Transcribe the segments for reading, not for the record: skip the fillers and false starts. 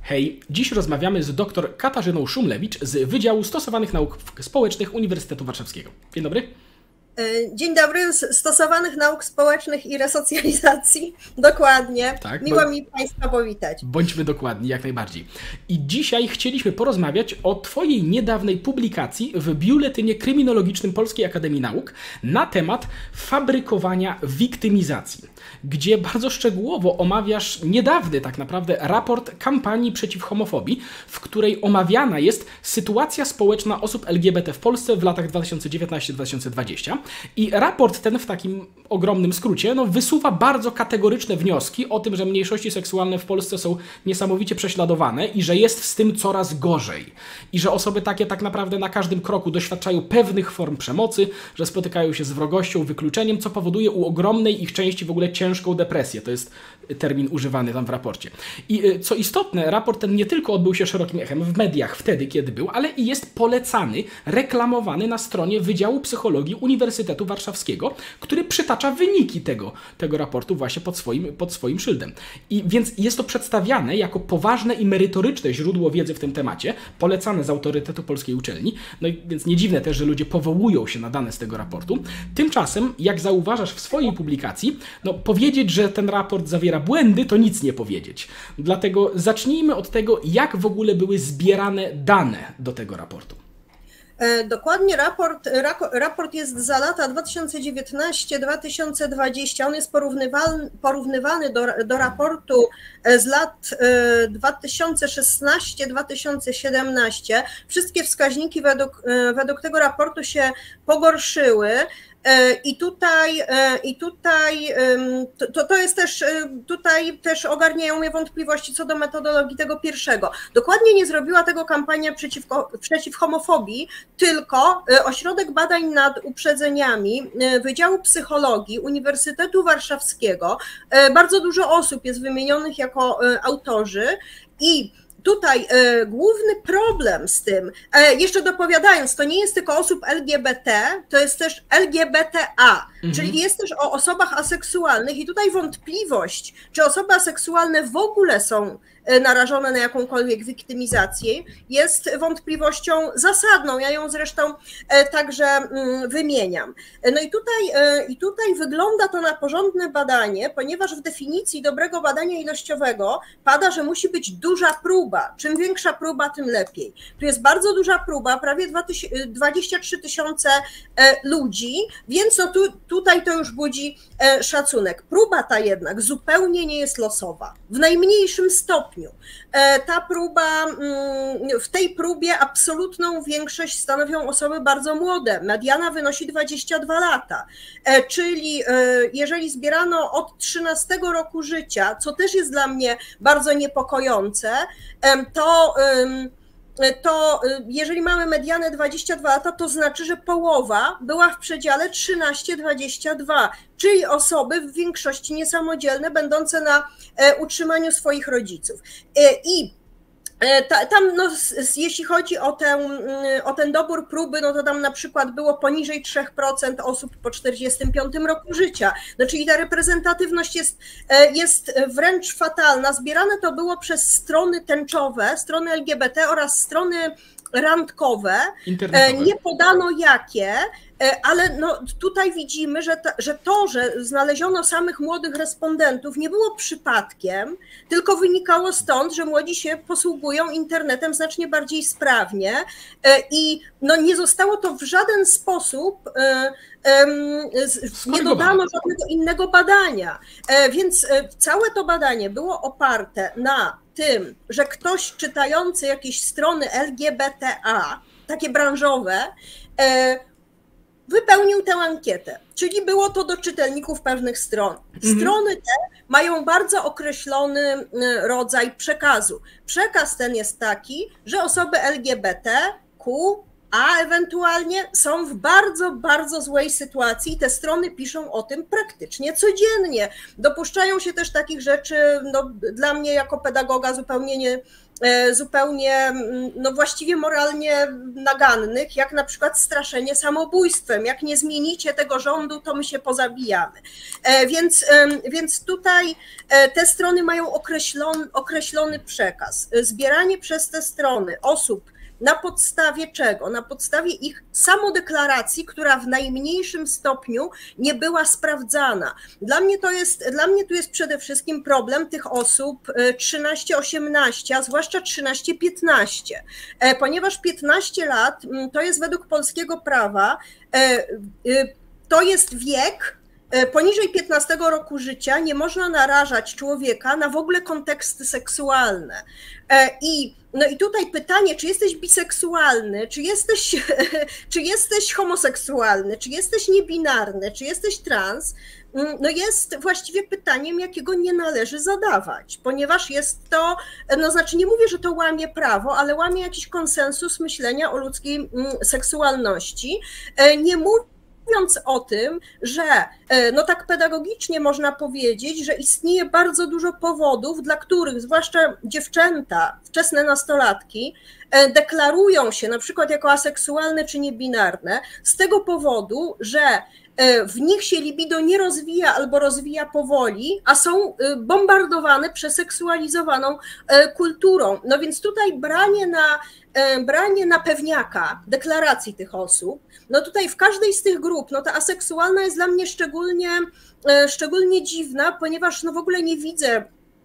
Hej, dziś rozmawiamy z dr Katarzyną Szumlewicz z Wydziału Stosowanych Nauk Społecznych Uniwersytetu Warszawskiego. Dzień dobry. Dzień dobry, Stosowanych Nauk Społecznych i Resocjalizacji. Dokładnie. Tak, miło mi Państwa powitać. Bądźmy dokładni, jak najbardziej. I dzisiaj chcieliśmy porozmawiać o Twojej niedawnej publikacji w Biuletynie Kryminologicznym Polskiej Akademii Nauk na temat fabrykowania wiktymizacji, gdzie bardzo szczegółowo omawiasz niedawny tak naprawdę raport kampanii przeciw homofobii, w której omawiana jest sytuacja społeczna osób LGBT w Polsce w latach 2019-2020. I raport ten w takim ogromnym skrócie wysuwa bardzo kategoryczne wnioski o tym, że mniejszości seksualne w Polsce są niesamowicie prześladowane i że jest z tym coraz gorzej. I że osoby takie tak naprawdę na każdym kroku doświadczają pewnych form przemocy, że spotykają się z wrogością, wykluczeniem, co powoduje u ogromnej ich części w ogóle ciężką depresję. To jest termin używany tam w raporcie. I co istotne, raport ten nie tylko odbył się szerokim echem w mediach wtedy, kiedy był, ale i jest polecany, reklamowany na stronie Wydziału Psychologii Uniwersytetu Warszawskiego, który przytacza wyniki tego raportu właśnie pod swoim szyldem. I więc jest to przedstawiane jako poważne i merytoryczne źródło wiedzy w tym temacie, polecane z autorytetu polskiej uczelni. No i więc nie dziwne też, że ludzie powołują się na dane z tego raportu. Tymczasem, jak zauważasz w swojej publikacji, powiedzieć, że ten raport zawiera błędy, to nic nie powiedzieć. Dlatego zacznijmy od tego, jak w ogóle były zbierane dane do tego raportu. Dokładnie, raport jest za lata 2019-2020. On jest porównywany do raportu z lat 2016-2017. Wszystkie wskaźniki według tego raportu się pogorszyły. I tutaj też ogarniają mnie wątpliwości co do metodologii tego pierwszego. Dokładnie nie zrobiła tego kampania przeciw homofobii, tylko Ośrodek Badań nad Uprzedzeniami Wydziału Psychologii Uniwersytetu Warszawskiego. Bardzo dużo osób jest wymienionych jako autorzy i tutaj główny problem z tym, jeszcze dopowiadając, to nie jest tylko osób LGBT, to jest też LGBTA, czyli jest też o osobach aseksualnych i tutaj wątpliwość, czy osoby aseksualne w ogóle są narażone na jakąkolwiek wiktymizację, jest wątpliwością zasadną. Ja ją zresztą także wymieniam. No i tutaj wygląda to na porządne badanie, ponieważ w definicji dobrego badania ilościowego pada, że musi być duża próba. Czym większa próba, tym lepiej. Tu jest bardzo duża próba, prawie 23 tysiące ludzi, więc tutaj to już budzi szacunek. Próba ta jednak zupełnie nie jest losowa. W najmniejszym stopniu. W tej próbie absolutną większość stanowią osoby bardzo młode. Mediana wynosi 22 lata, czyli jeżeli zbierano od 13 roku życia, co też jest dla mnie bardzo niepokojące, to jeżeli mamy medianę 22 lata, to znaczy, że połowa była w przedziale 13-22, czyli osoby w większości niesamodzielne, będące na utrzymaniu swoich rodziców. I tam, jeśli chodzi o ten dobór próby, to tam na przykład było poniżej 3% osób po 45 roku życia. Czyli ta reprezentatywność jest wręcz fatalna. Zbierane to było przez strony tęczowe, strony LGBT oraz strony randkowe. Nie podano jakie, ale tutaj widzimy, że znaleziono samych młodych respondentów nie było przypadkiem, tylko wynikało stąd, że młodzi się posługują internetem znacznie bardziej sprawnie i nie zostało to w żaden sposób, nie dodano żadnego innego badania, więc całe to badanie było oparte na tym, że ktoś czytający jakieś strony LGBTA, takie branżowe, wypełnił tę ankietę, czyli było to do czytelników pewnych stron. Strony te mają bardzo określony rodzaj przekazu. Przekaz ten jest taki, że osoby LGBTQ a ewentualnie są w bardzo, bardzo złej sytuacji i te strony piszą o tym praktycznie codziennie. Dopuszczają się też takich rzeczy, no, dla mnie jako pedagoga zupełnie no właściwie moralnie nagannych, jak na przykład straszenie samobójstwem. Jak nie zmienicie tego rządu, to my się pozabijamy. Więc tutaj te strony mają określony przekaz. Zbieranie przez te strony osób na podstawie czego? Na podstawie ich samodeklaracji, która w najmniejszym stopniu nie była sprawdzana. Dla mnie tu jest przede wszystkim problem tych osób 13-18, a zwłaszcza 13-15, ponieważ 15 lat to jest według polskiego prawa, to jest wiek, poniżej 15 roku życia nie można narażać człowieka na w ogóle konteksty seksualne. No i tutaj pytanie, czy jesteś biseksualny, czy jesteś homoseksualny, czy jesteś niebinarny, czy jesteś trans, no jest właściwie pytaniem, jakiego nie należy zadawać, ponieważ jest to, no znaczy nie mówię, że to łamie prawo, ale łamie jakiś konsensus myślenia o ludzkiej seksualności. Nie mówiąc o tym, że no tak pedagogicznie można powiedzieć, że istnieje bardzo dużo powodów, dla których zwłaszcza dziewczęta, wczesne nastolatki deklarują się na przykład jako aseksualne czy niebinarne z tego powodu, że w nich się libido nie rozwija albo rozwija powoli, a są bombardowane przeseksualizowaną kulturą. No więc tutaj branie na pewniaka deklaracji tych osób, no tutaj w każdej z tych grup, no ta aseksualna jest dla mnie szczególnie dziwna, ponieważ no w ogóle nie widzę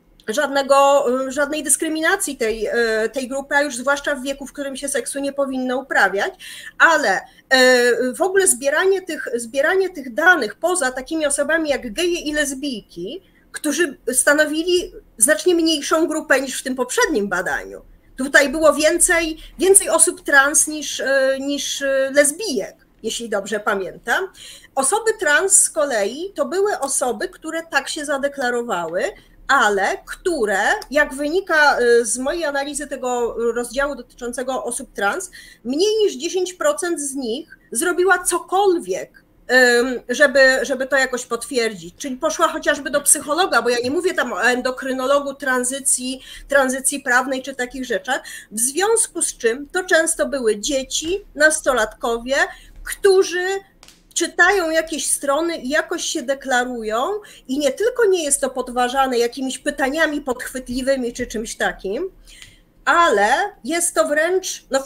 żadnej dyskryminacji tej grupy, a już zwłaszcza w wieku, w którym się seksu nie powinno uprawiać, ale w ogóle zbieranie tych danych poza takimi osobami jak geje i lesbijki, którzy stanowili znacznie mniejszą grupę niż w tym poprzednim badaniu. Tutaj było więcej osób trans niż lesbijek, jeśli dobrze pamiętam. Osoby trans z kolei to były osoby, które tak się zadeklarowały, ale które, jak wynika z mojej analizy tego rozdziału dotyczącego osób trans, mniej niż 10% z nich zrobiła cokolwiek, żeby to jakoś potwierdzić. Czyli poszła chociażby do psychologa, bo ja nie mówię tam o endokrynologu tranzycji prawnej czy takich rzeczach, w związku z czym to często były dzieci, nastolatkowie, którzy czytają jakieś strony i jakoś się deklarują i nie tylko nie jest to podważane jakimiś pytaniami podchwytliwymi czy czymś takim, ale jest to wręcz, no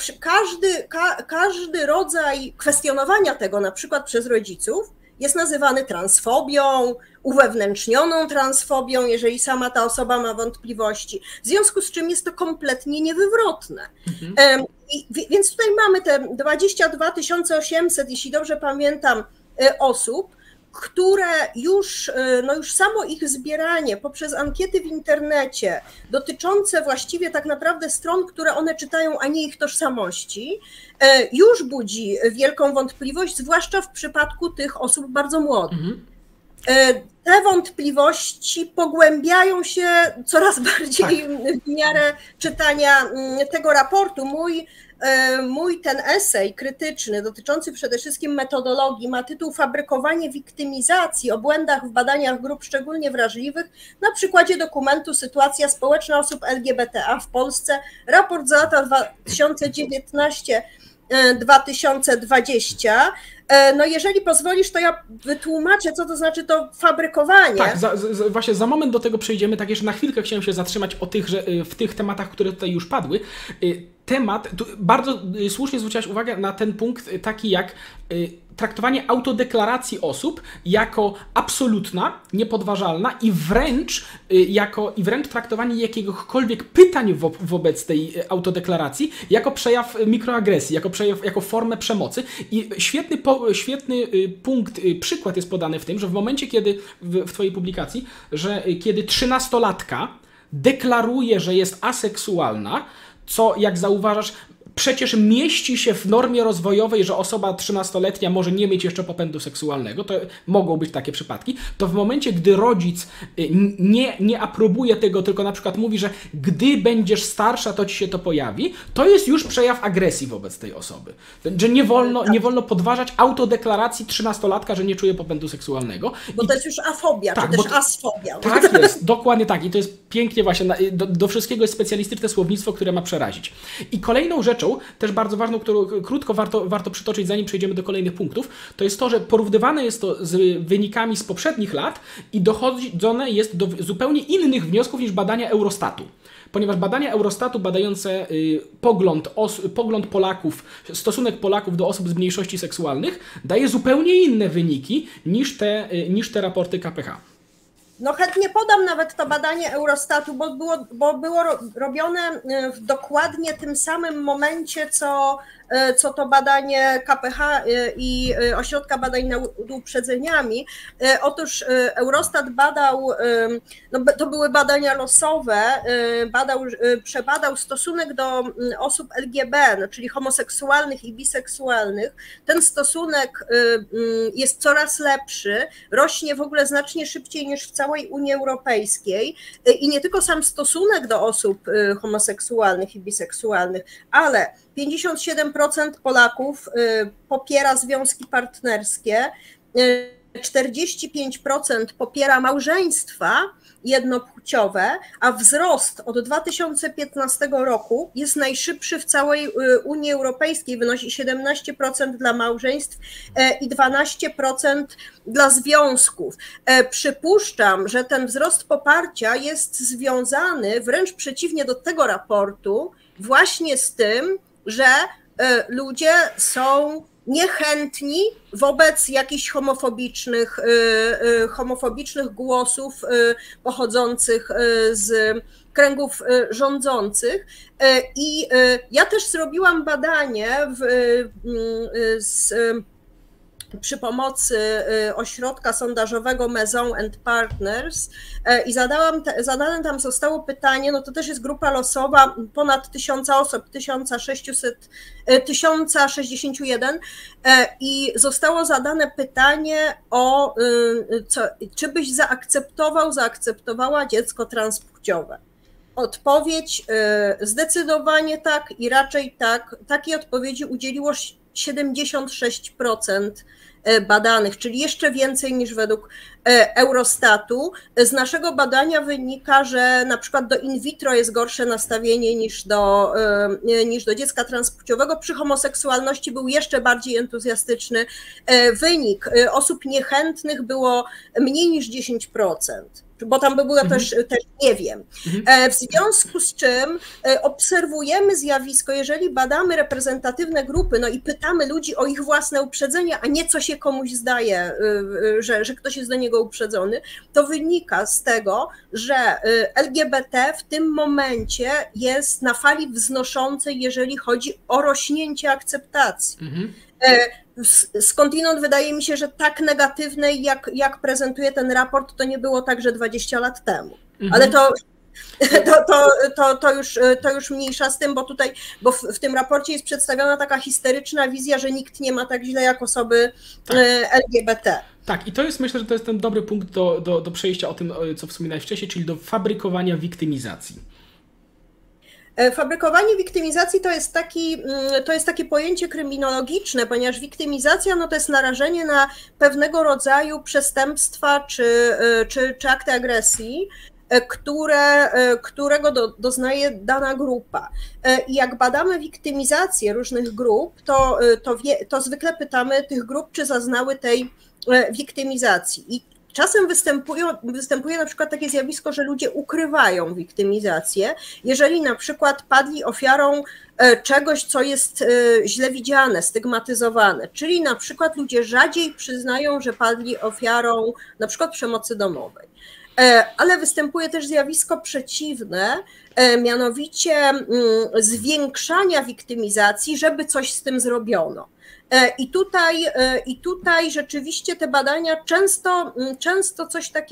każdy rodzaj kwestionowania tego, na przykład przez rodziców, jest nazywany transfobią, uwewnętrznioną transfobią, jeżeli sama ta osoba ma wątpliwości. W związku z czym jest to kompletnie niewywrotne. Więc tutaj mamy te 22 800, jeśli dobrze pamiętam, osób, które już samo ich zbieranie poprzez ankiety w internecie dotyczące właściwie tak naprawdę stron, które one czytają, a nie ich tożsamości, już budzi wielką wątpliwość, zwłaszcza w przypadku tych osób bardzo młodych. Te wątpliwości pogłębiają się coraz bardziej w miarę czytania tego raportu. Mój ten esej krytyczny dotyczący przede wszystkim metodologii ma tytuł Fabrykowanie wiktymizacji o błędach w badaniach grup szczególnie wrażliwych na przykładzie dokumentu Sytuacja społeczna osób LGBTA w Polsce, raport za lata 2019-2020. No jeżeli pozwolisz, to ja wytłumaczę, co to znaczy to fabrykowanie. Tak, właśnie za moment do tego przejdziemy, tak jeszcze na chwilkę chciałem się zatrzymać w tych tematach, które tutaj już padły. Bardzo słusznie zwróciłaś uwagę na ten punkt taki jak traktowanie autodeklaracji osób jako absolutna, niepodważalna i wręcz traktowanie jakiegokolwiek pytań wobec tej autodeklaracji jako przejaw mikroagresji, jako formę przemocy. I świetny przykład jest podany w tym, że w momencie, kiedy w twojej publikacji, że kiedy 13-latka deklaruje, że jest aseksualna, co jak zauważasz, przecież mieści się w normie rozwojowej, że osoba 13-letnia może nie mieć jeszcze popędu seksualnego, to mogą być takie przypadki, to w momencie, gdy rodzic nie aprobuje tego, tylko na przykład mówi, że gdy będziesz starsza, to ci się to pojawi, to jest już przejaw agresji wobec tej osoby. Że nie wolno podważać autodeklaracji 13-latka, że nie czuje popędu seksualnego. Bo to jest już afobia, tak, czy też asfobia. Tak jest, dokładnie tak. I to jest pięknie właśnie, do wszystkiego jest specjalistyczne słownictwo, które ma przerazić. I kolejną rzeczą, też bardzo ważną, którą krótko warto przytoczyć, zanim przejdziemy do kolejnych punktów, to jest to, że porównywane jest to z wynikami z poprzednich lat i dochodzone jest do zupełnie innych wniosków niż badania Eurostatu. Ponieważ badania Eurostatu badające pogląd Polaków, stosunek Polaków do osób z mniejszości seksualnych daje zupełnie inne wyniki niż te raporty KPH. No chętnie podam nawet to badanie Eurostatu, bo było robione w dokładnie tym samym momencie, co to badanie KPH i Ośrodka Badań nad Uprzedzeniami. Otóż Eurostat badał, no to były badania losowe, przebadał stosunek do osób LGBT, czyli homoseksualnych i biseksualnych. Ten stosunek jest coraz lepszy, rośnie w ogóle znacznie szybciej niż w całej Unii Europejskiej i nie tylko sam stosunek do osób homoseksualnych i biseksualnych, ale 57% Polaków popiera związki partnerskie, 45% popiera małżeństwa jednopłciowe, a wzrost od 2015 roku jest najszybszy w całej Unii Europejskiej, wynosi 17% dla małżeństw i 12% dla związków. Przypuszczam, że ten wzrost poparcia jest związany, wręcz przeciwnie do tego raportu, właśnie z tym, że ludzie są niechętni wobec jakichś homofobicznych głosów pochodzących z kręgów rządzących. I ja też zrobiłam badanie przy pomocy ośrodka sondażowego Maison & Partners i zadane tam zostało pytanie, no to też jest grupa losowa, ponad 1000 osób, 1061 i zostało zadane pytanie o czy byś zaakceptowała dziecko transpłciowe. Odpowiedź zdecydowanie tak i raczej tak. Takiej odpowiedzi udzieliło 76% badanych, czyli jeszcze więcej niż według Eurostatu. Z naszego badania wynika, że na przykład do in vitro jest gorsze nastawienie niż do dziecka transpłciowego. Przy homoseksualności był jeszcze bardziej entuzjastyczny wynik. Osób niechętnych było mniej niż 10%. Bo tam by było też nie wiem. W związku z czym obserwujemy zjawisko, jeżeli badamy reprezentatywne grupy, no i pytamy ludzi o ich własne uprzedzenia, a nie co się komuś zdaje, że ktoś jest do niego uprzedzony, to wynika z tego, że LGBT w tym momencie jest na fali wznoszącej, jeżeli chodzi o rośnięcie akceptacji. Skądinąd wydaje mi się, że tak negatywnej, jak prezentuje ten raport, to nie było także 20 lat temu. Ale to już mniejsza z tym, bo w tym raporcie jest przedstawiona taka histeryczna wizja, że nikt nie ma tak źle jak osoby LGBT. Tak, i to jest, myślę, że to jest ten dobry punkt do przejścia o tym, co wspominałeś wcześniej, czyli do fabrykowania wiktymizacji. Fabrykowanie wiktymizacji to jest takie pojęcie kryminologiczne, ponieważ wiktymizacja no to jest narażenie na pewnego rodzaju przestępstwa czy akty agresji, którego doznaje dana grupa. I jak badamy wiktymizację różnych grup, to zwykle pytamy tych grup, czy zaznały tej wiktymizacji. I czasem występuje na przykład takie zjawisko, że ludzie ukrywają wiktymizację, jeżeli na przykład padli ofiarą czegoś, co jest źle widziane, stygmatyzowane, czyli na przykład ludzie rzadziej przyznają, że padli ofiarą na przykład przemocy domowej. Ale występuje też zjawisko przeciwne, mianowicie zwiększania wiktymizacji, żeby coś z tym zrobiono. I tutaj rzeczywiście te badania często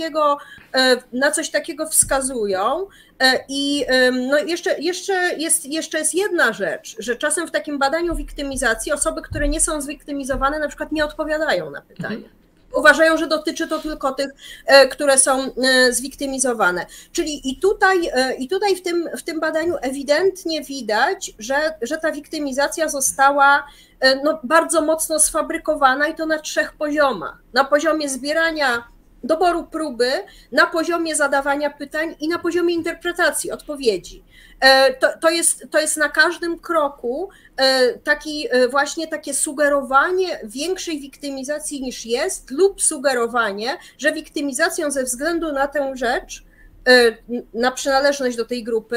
na coś takiego wskazują. I no jeszcze jest jedna rzecz, że czasem w takim badaniu wiktymizacji osoby, które nie są zwiktymizowane, na przykład nie odpowiadają na pytania. Uważają, że dotyczy to tylko tych, które są zwiktymizowane. Czyli i tutaj w tym badaniu ewidentnie widać, że ta wiktymizacja została no, bardzo mocno sfabrykowana i to na 3 poziomach. Na poziomie zbierania doboru próby, na poziomie zadawania pytań i na poziomie interpretacji odpowiedzi. To jest na każdym kroku takie sugerowanie większej wiktymizacji niż jest lub sugerowanie, że wiktymizacją ze względu na tę rzecz, na przynależność do tej grupy,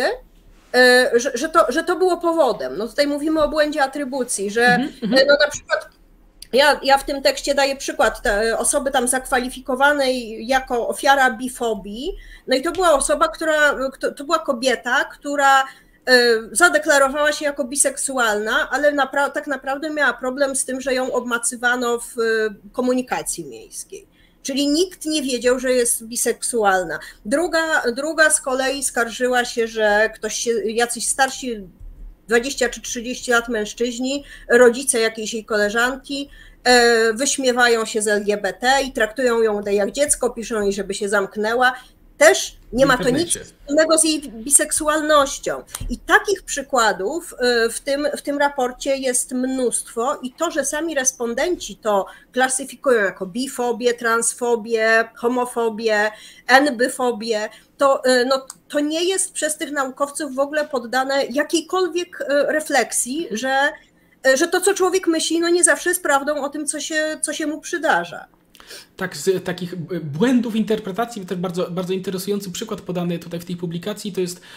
że to było powodem. No tutaj mówimy o błędzie atrybucji, że no na przykład ja w tym tekście daję przykład osoby tam zakwalifikowanej jako ofiara bifobii, no i to była osoba, to była kobieta, która zadeklarowała się jako biseksualna, ale tak naprawdę miała problem z tym, że ją obmacywano w komunikacji miejskiej. Czyli nikt nie wiedział, że jest biseksualna. Druga z kolei skarżyła się, że jacyś starsi 20 czy 30 lat mężczyźni, rodzice jakiejś jej koleżanki, wyśmiewają się z LGBT i traktują ją jak dziecko, piszą jej, żeby się zamknęła. Też nie ma to nic wspólnego z jej biseksualnością. I takich przykładów w tym raporcie jest mnóstwo i to, że sami respondenci to klasyfikują jako bifobię, transfobię, homofobię, enbyfobię, to nie jest przez tych naukowców w ogóle poddane jakiejkolwiek refleksji, że to, co człowiek myśli, no nie zawsze jest prawdą o tym, co się mu przydarza. Tak, z takich błędów interpretacji, też bardzo, bardzo interesujący przykład podany tutaj w tej publikacji, to jest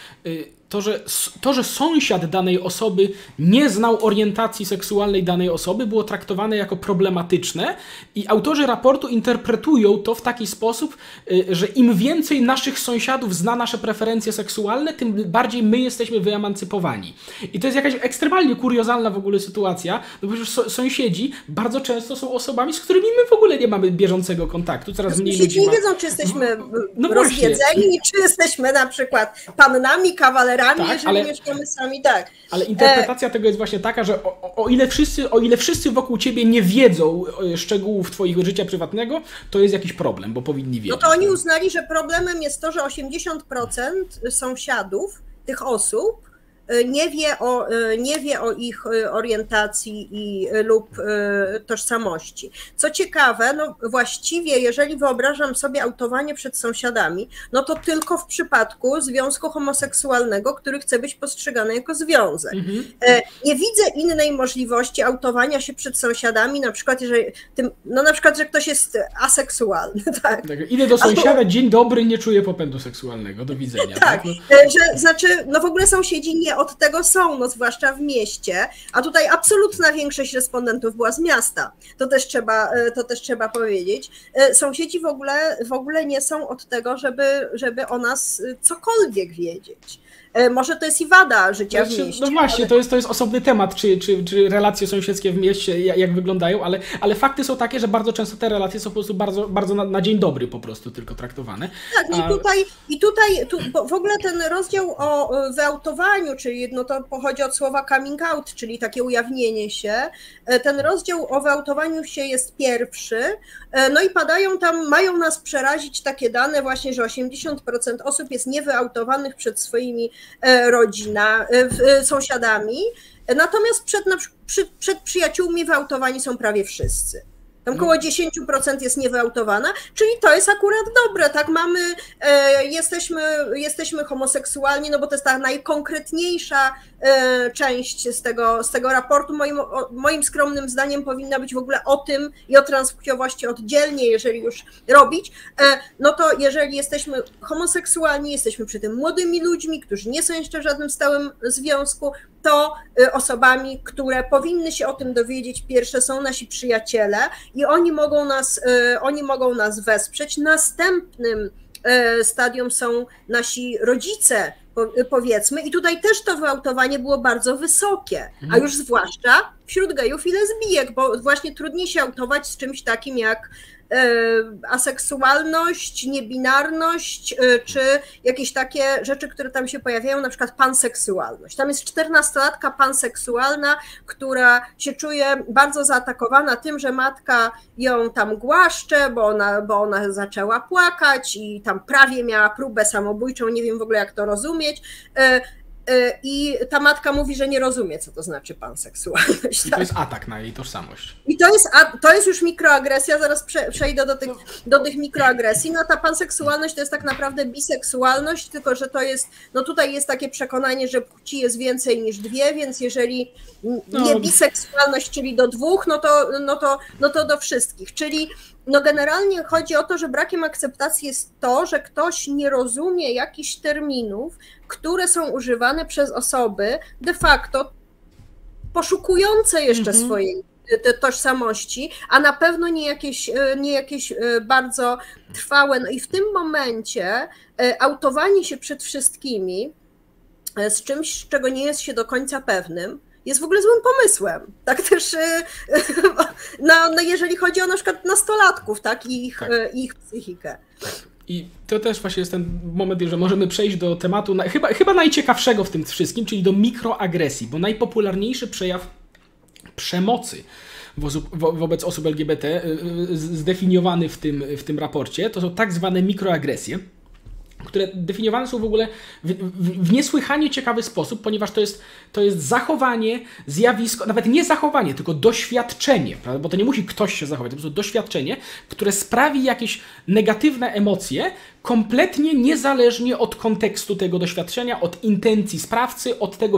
to, że sąsiad danej osoby nie znał orientacji seksualnej danej osoby, było traktowane jako problematyczne i autorzy raportu interpretują to w taki sposób, że im więcej naszych sąsiadów zna nasze preferencje seksualne, tym bardziej my jesteśmy wyemancypowani. I to jest jakaś ekstremalnie kuriozalna w ogóle sytuacja, no bo przecież sąsiedzi bardzo często są osobami, z którymi my w ogóle nie mamy bieżącego kontaktu, coraz mniej ludzi nie wiedzą, czy jesteśmy rozwiedzeni, czy jesteśmy na przykład pannami, kawalerami, jeżeli mieszkamy sami, tak. Ale interpretacja tego jest właśnie taka, że o ile wszyscy wokół ciebie nie wiedzą szczegółów twoich życia prywatnego, to jest jakiś problem, bo powinni wiedzieć. No to oni uznali, że problemem jest to, że 80% sąsiadów tych osób nie wie o ich orientacji lub tożsamości. Co ciekawe, no właściwie jeżeli wyobrażam sobie autowanie przed sąsiadami, no to tylko w przypadku związku homoseksualnego, który chce być postrzegany jako związek. Nie widzę innej możliwości autowania się przed sąsiadami, na przykład że ktoś jest aseksualny. Tak. Idę do sąsiada, dzień dobry, nie czuję popędu seksualnego, do widzenia. Tak, no w ogóle sąsiedzi nie od tego są, no zwłaszcza w mieście, a tutaj absolutna większość respondentów była z miasta. To też trzeba powiedzieć. Sąsiedzi w ogóle nie są od tego, żeby o nas cokolwiek wiedzieć. Może to jest i wada życia w mieście. No właśnie, to jest osobny temat, czy relacje sąsiedzkie w mieście, jak wyglądają, ale fakty są takie, że bardzo często te relacje są po prostu bardzo, bardzo na dzień dobry po prostu tylko traktowane. Tak, i tutaj w ogóle ten rozdział o wyautowaniu, czyli no to pochodzi od słowa coming out, czyli takie ujawnienie się. Ten rozdział o wyautowaniu się jest pierwszy, no i mają nas przerazić takie dane właśnie, że 80% osób jest niewyautowanych przed swoimi sąsiadami, natomiast przed przyjaciółmi wyautowani są prawie wszyscy. Tam około 10% jest niewyautowana, czyli to jest akurat dobre, tak, jesteśmy homoseksualni, no bo to jest ta najkonkretniejsza część z tego raportu. Moim skromnym zdaniem powinna być w ogóle o tym i o transpłciowości oddzielnie, jeżeli już robić, no to jeżeli jesteśmy homoseksualni, jesteśmy przy tym młodymi ludźmi, którzy nie są jeszcze w żadnym stałym związku, to osobami, które powinny się o tym dowiedzieć pierwsze, są nasi przyjaciele i oni mogą nas wesprzeć. Następnym stadium są nasi rodzice, powiedzmy, i tutaj też to wyautowanie było bardzo wysokie, a już zwłaszcza wśród gejów i lesbijek, bo właśnie trudniej się autować z czymś takim jak aseksualność, niebinarność, czy jakieś takie rzeczy, które tam się pojawiają, na przykład panseksualność. Tam jest 14-latka panseksualna, która się czuje bardzo zaatakowana tym, że matka ją tam głaszcze, bo ona zaczęła płakać i tam prawie miała próbę samobójczą, nie wiem w ogóle jak to rozumieć. I ta matka mówi, że nie rozumie, co to znaczy panseksualność. I to jest atak na jej tożsamość. I to jest już mikroagresja, zaraz przejdę do tych mikroagresji. No ta panseksualność to jest tak naprawdę biseksualność, tylko że to jest, no tutaj jest takie przekonanie, że płci jest więcej niż dwie, więc jeżeli nie biseksualność, czyli do dwóch, no to do wszystkich. Czyli no generalnie chodzi o to, że brakiem akceptacji jest to, że ktoś nie rozumie jakichś terminów, które są używane przez osoby de facto poszukujące jeszcze swojej tożsamości, a na pewno nie jakieś bardzo trwałe. No i w tym momencie autowanie się przed wszystkimi z czymś, czego nie jest się do końca pewnym, jest w ogóle złym pomysłem. Tak też, no jeżeli chodzi o na przykład nastolatków, tak, i ich psychikę. I to też właśnie jest ten moment, że możemy przejść do tematu chyba najciekawszego w tym wszystkim, czyli do mikroagresji, bo najpopularniejszy przejaw przemocy wobec osób LGBT zdefiniowany w tym raporcie to są tak zwane mikroagresje, które definiowane są w ogóle w niesłychanie ciekawy sposób, ponieważ to jest zachowanie, zjawisko, nawet nie zachowanie, tylko doświadczenie, prawda? Bo to nie musi ktoś się zachować, to po prostu doświadczenie, które sprawi jakieś negatywne emocje, kompletnie niezależnie od kontekstu tego doświadczenia, od intencji sprawcy, od tego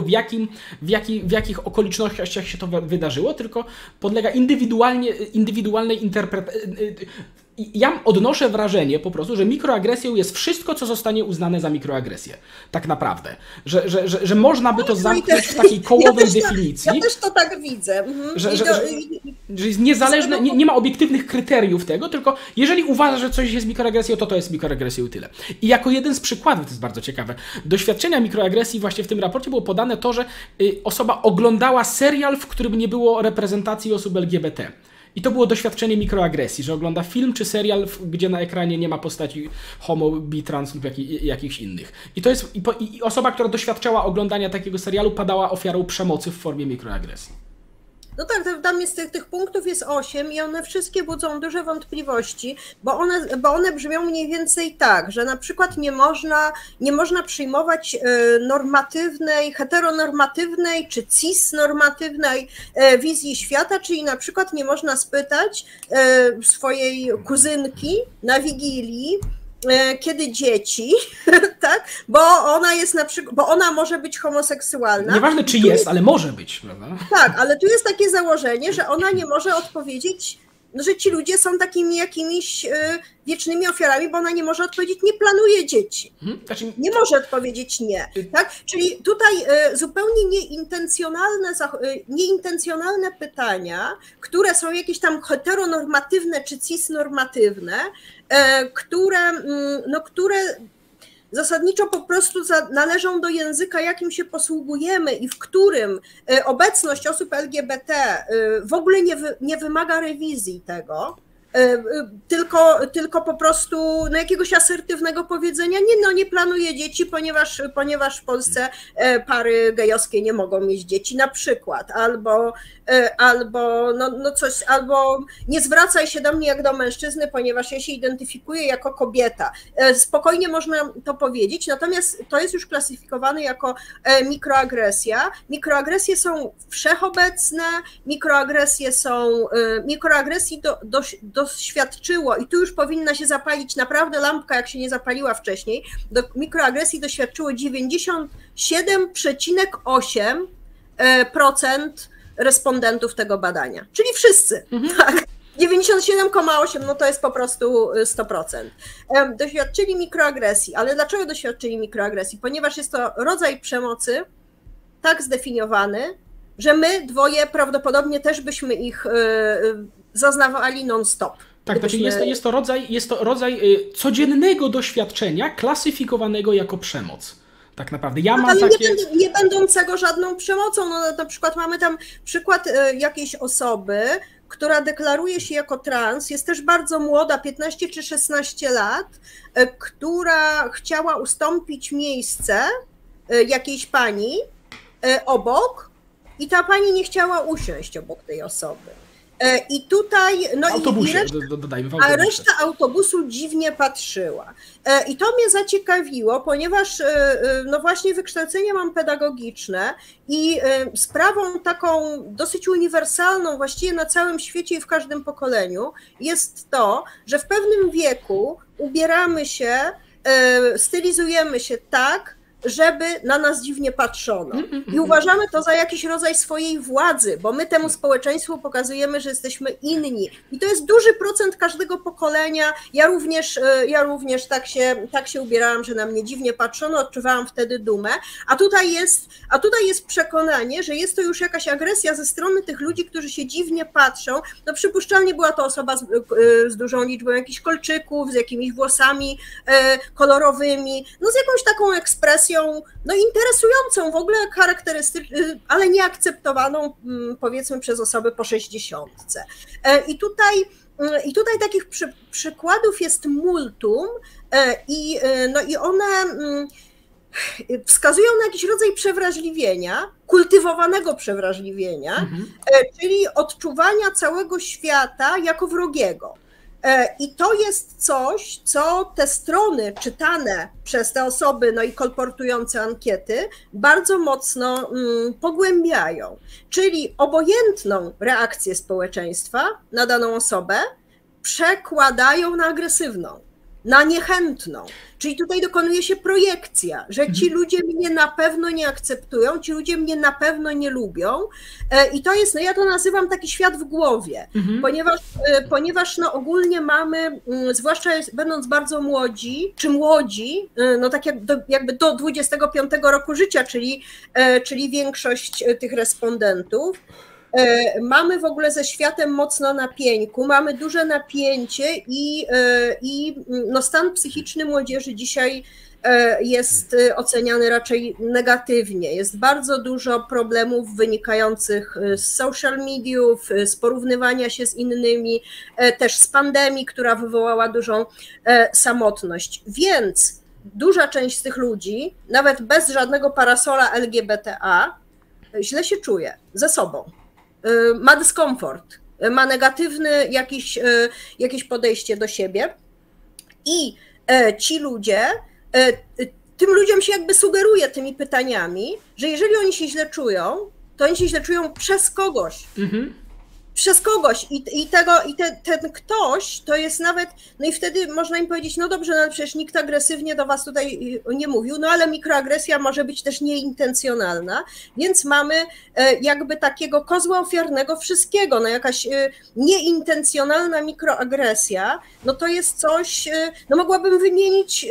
w jakich okolicznościach się to wydarzyło, tylko podlega indywidualnej interpretacji. Ja odnoszę wrażenie po prostu, że mikroagresją jest wszystko, co zostanie uznane za mikroagresję. Tak naprawdę. Że można by to zamknąć w takiej kołowej definicji. Ja też to tak widzę. Że jest niezależne, nie ma obiektywnych kryteriów tego, tylko jeżeli uważasz, że coś jest mikroagresją, to jest mikroagresją i tyle. I jako jeden z przykładów, to jest bardzo ciekawe, doświadczenia mikroagresji właśnie w tym raporcie było podane to, że osoba oglądała serial, w którym nie było reprezentacji osób LGBT. I to było doświadczenie mikroagresji, że ogląda film czy serial, gdzie na ekranie nie ma postaci homo, bi, trans lub jakichś innych. I to jest i osoba, która doświadczała oglądania takiego serialu, padała ofiarą przemocy w formie mikroagresji. No tak, tam jest tych punktów jest 8 i one wszystkie budzą duże wątpliwości, bo one brzmią mniej więcej tak, że na przykład nie można przyjmować normatywnej, heteronormatywnej czy cis-normatywnej wizji świata, czyli na przykład nie można spytać swojej kuzynki na Wigilii, kiedy dzieci, tak? Bo ona jest na przykład, bo ona może być homoseksualna. Nieważne czy jest, ale może być, prawda? Tak, ale tu jest takie założenie, że ona nie może odpowiedzieć, że ci ludzie są takimi jakimiś wiecznymi ofiarami, bo ona nie może odpowiedzieć, nie planuje dzieci. Nie może odpowiedzieć nie. Tak? Czyli tutaj zupełnie nieintencjonalne pytania, które są jakieś tam heteronormatywne czy cisnormatywne, które zasadniczo po prostu należą do języka, jakim się posługujemy i w którym obecność osób LGBT w ogóle nie wymaga rewizji tego, tylko po prostu jakiegoś asertywnego powiedzenia, nie planuję dzieci, ponieważ w Polsce pary gejowskie nie mogą mieć dzieci na przykład, albo nie zwracaj się do mnie jak do mężczyzny, ponieważ ja się identyfikuję jako kobieta. Spokojnie można to powiedzieć, natomiast to jest już klasyfikowane jako mikroagresja. Mikroagresje są wszechobecne, mikroagresji doświadczyło, i tu już powinna się zapalić naprawdę lampka, jak się nie zapaliła wcześniej, do mikroagresji doświadczyło 97,8% respondentów tego badania. Czyli wszyscy. Tak. 97,8, no to jest po prostu 100%. Doświadczyli mikroagresji, ale dlaczego doświadczyli mikroagresji? Ponieważ jest to rodzaj przemocy tak zdefiniowany, że my dwoje prawdopodobnie też byśmy ich zaznawali non-stop. Tak, znaczy jest to rodzaj codziennego doświadczenia klasyfikowanego jako przemoc. Tak naprawdę. Ja mam ale takie... nie będącego żadną przemocą. No, na przykład mamy tam przykład jakiejś osoby, która deklaruje się jako trans, jest też bardzo młoda, 15 czy 16 lat, która chciała ustąpić miejsce jakiejś pani obok i ta pani nie chciała usiąść obok tej osoby. I tutaj, no a reszta autobusu dziwnie patrzyła. I to mnie zaciekawiło, ponieważ no właśnie wykształcenie mam pedagogiczne i sprawą taką dosyć uniwersalną właściwie na całym świecie i w każdym pokoleniu jest to, że w pewnym wieku ubieramy się, stylizujemy się tak, żeby na nas dziwnie patrzono. I uważamy to za jakiś rodzaj swojej władzy, bo my temu społeczeństwu pokazujemy, że jesteśmy inni. I to jest duży procent każdego pokolenia. Ja również tak się ubierałam, że na mnie dziwnie patrzono, odczuwałam wtedy dumę. A tutaj jest przekonanie, że jest to już jakaś agresja ze strony tych ludzi, którzy się dziwnie patrzą. No przypuszczalnie była to osoba z dużą liczbą jakichś kolczyków, z jakimiś włosami kolorowymi, no z jakąś taką ekspresją, no interesującą, w ogóle charakterystyczną, ale nieakceptowaną powiedzmy przez osoby po 60. I tutaj takich przykładów jest multum i one wskazują na jakiś rodzaj przewrażliwienia, kultywowanego przewrażliwienia, czyli odczuwania całego świata jako wrogiego. I to jest coś, co te strony czytane przez te osoby, no i kolportujące ankiety, bardzo mocno pogłębiają. Czyli obojętną reakcję społeczeństwa na daną osobę przekładają na agresywną, na niechętną. Czyli tutaj dokonuje się projekcja, że ci ludzie mnie na pewno nie akceptują, ci ludzie mnie na pewno nie lubią i to jest, no ja to nazywam taki świat w głowie, ponieważ no ogólnie mamy, zwłaszcza będąc bardzo młodzi, no tak jakby do 25 roku życia, czyli większość tych respondentów, mamy w ogóle ze światem mocno na pieńku, mamy duże napięcie i no stan psychiczny młodzieży dzisiaj jest oceniany raczej negatywnie. Jest bardzo dużo problemów wynikających z social mediów, z porównywania się z innymi, też z pandemii, która wywołała dużą samotność. Więc duża część z tych ludzi, nawet bez żadnego parasola LGBTA, źle się czuje ze sobą. Ma dyskomfort, ma negatywne jakieś podejście do siebie i ci ludzie, tym ludziom się jakby sugeruje tymi pytaniami, że jeżeli oni się źle czują, to oni się źle czują przez kogoś. Przez kogoś i ten ktoś to jest nawet, no i wtedy można im powiedzieć, no dobrze, no przecież nikt agresywnie do was tutaj nie mówił, no ale mikroagresja może być też nieintencjonalna, więc mamy jakby takiego kozła ofiarnego wszystkiego, no jakaś nieintencjonalna mikroagresja, no to jest coś, no mogłabym wymienić.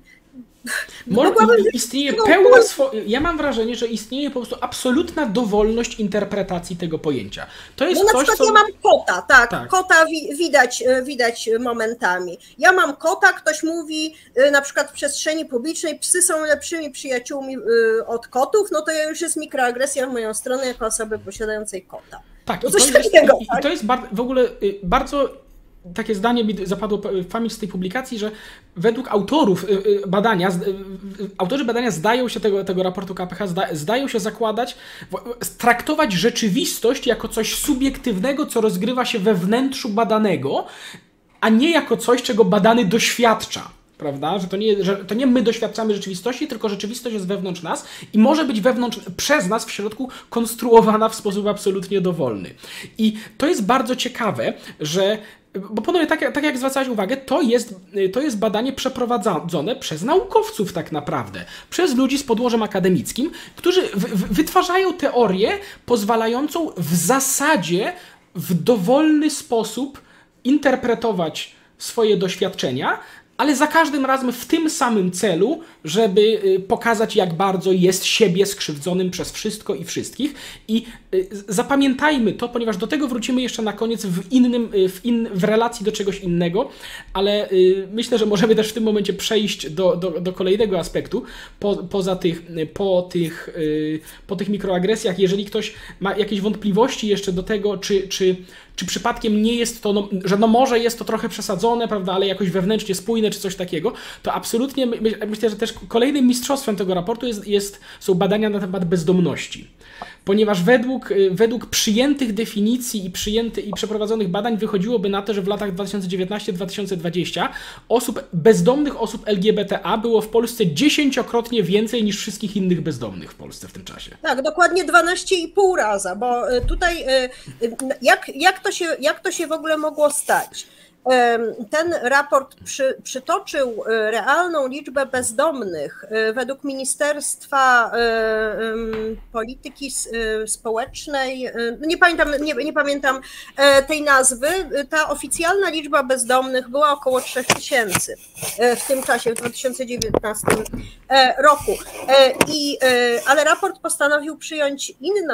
Istnieje ja mam wrażenie, że istnieje po prostu absolutna dowolność interpretacji tego pojęcia. To jest na przykład ja mam kota, tak. Kota widać momentami. Ja mam kota, ktoś mówi na przykład w przestrzeni publicznej, psy są lepszymi przyjaciółmi od kotów, no to już jest mikroagresja w moją stronę jako osoby posiadającej kota. Tak, no coś takiego. I to jest w ogóle bardzo... Takie zdanie mi zapadło w pamięć z tej publikacji, że według autorów badania, autorzy badania zdają się tego raportu KPH, zdają się zakładać, traktować rzeczywistość jako coś subiektywnego, co rozgrywa się we wnętrzu badanego, a nie jako coś, czego badany doświadcza. Prawda? Że to nie my doświadczamy rzeczywistości, tylko rzeczywistość jest wewnątrz nas i może być przez nas w środku konstruowana w sposób absolutnie dowolny. I to jest bardzo ciekawe, że bo ponownie, tak jak zwracałeś uwagę, to jest badanie przeprowadzone przez naukowców tak naprawdę, przez ludzi z podłożem akademickim, którzy wytwarzają teorię pozwalającą w zasadzie w dowolny sposób interpretować swoje doświadczenia, ale za każdym razem w tym samym celu, żeby pokazać, jak bardzo jest siebie skrzywdzonym przez wszystko i wszystkich. I zapamiętajmy to, ponieważ do tego wrócimy jeszcze na koniec w relacji do czegoś innego, ale myślę, że możemy też w tym momencie przejść do kolejnego aspektu, po tych mikroagresjach. Jeżeli ktoś ma jakieś wątpliwości jeszcze do tego, czy przypadkiem nie jest to, że może jest to trochę przesadzone, prawda, ale jakoś wewnętrznie spójne, czy coś takiego, to absolutnie myślę, że też kolejnym mistrzostwem tego raportu są badania na temat bezdomności. Ponieważ według przyjętych definicji i przeprowadzonych badań wychodziłoby na to, że w latach 2019-2020 bezdomnych osób LGBTA było w Polsce 10-krotnie więcej niż wszystkich innych bezdomnych w Polsce w tym czasie. Tak, dokładnie 12,5 razy, bo tutaj jak to się w ogóle mogło stać? Ten raport przytoczył realną liczbę bezdomnych według Ministerstwa Polityki Społecznej, nie pamiętam tej nazwy, ta oficjalna liczba bezdomnych była około 3000 w tym czasie, w 2019 roku. Ale raport postanowił przyjąć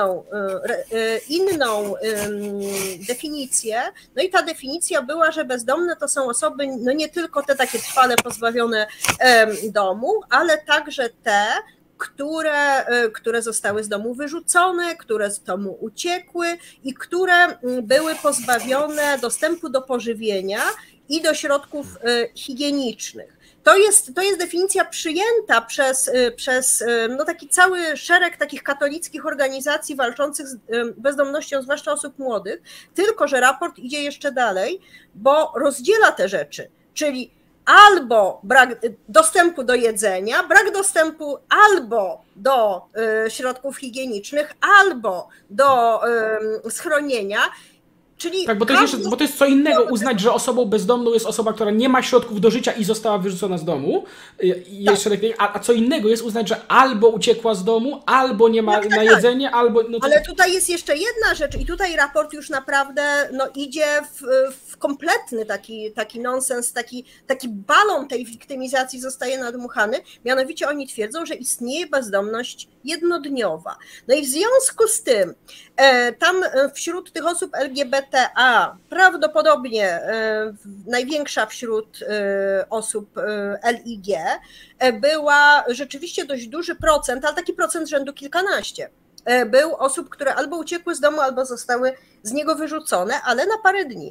inną definicję, no i ta definicja była, że bezdomne to są osoby, no nie tylko te takie trwale pozbawione domu, ale także te, które zostały z domu wyrzucone, które z domu uciekły i które były pozbawione dostępu do pożywienia i do środków higienicznych. To jest definicja przyjęta przez no taki cały szereg takich katolickich organizacji walczących z bezdomnością, zwłaszcza osób młodych, tylko że raport idzie jeszcze dalej, bo rozdziela te rzeczy, czyli albo brak dostępu do jedzenia, brak dostępu albo do środków higienicznych, albo do schronienia. Czyli tak, bo to jest co innego uznać, że osobą bezdomną jest osoba, która nie ma środków do życia i została wyrzucona z domu. A co innego jest uznać, że albo uciekła z domu, albo nie ma na jedzenie, albo... No to... Ale tutaj jest jeszcze jedna rzecz i tutaj raport już naprawdę idzie w kompletny taki nonsens, taki balon tej wiktymizacji zostaje nadmuchany. Mianowicie oni twierdzą, że istnieje bezdomność jednodniowa. No i w związku z tym tam wśród tych osób LGBT prawdopodobnie największa wśród osób LIG była rzeczywiście dość duży procent, ale taki procent rzędu kilkanaście. Był osób, które albo uciekły z domu, albo zostały z niego wyrzucone, ale na parę dni.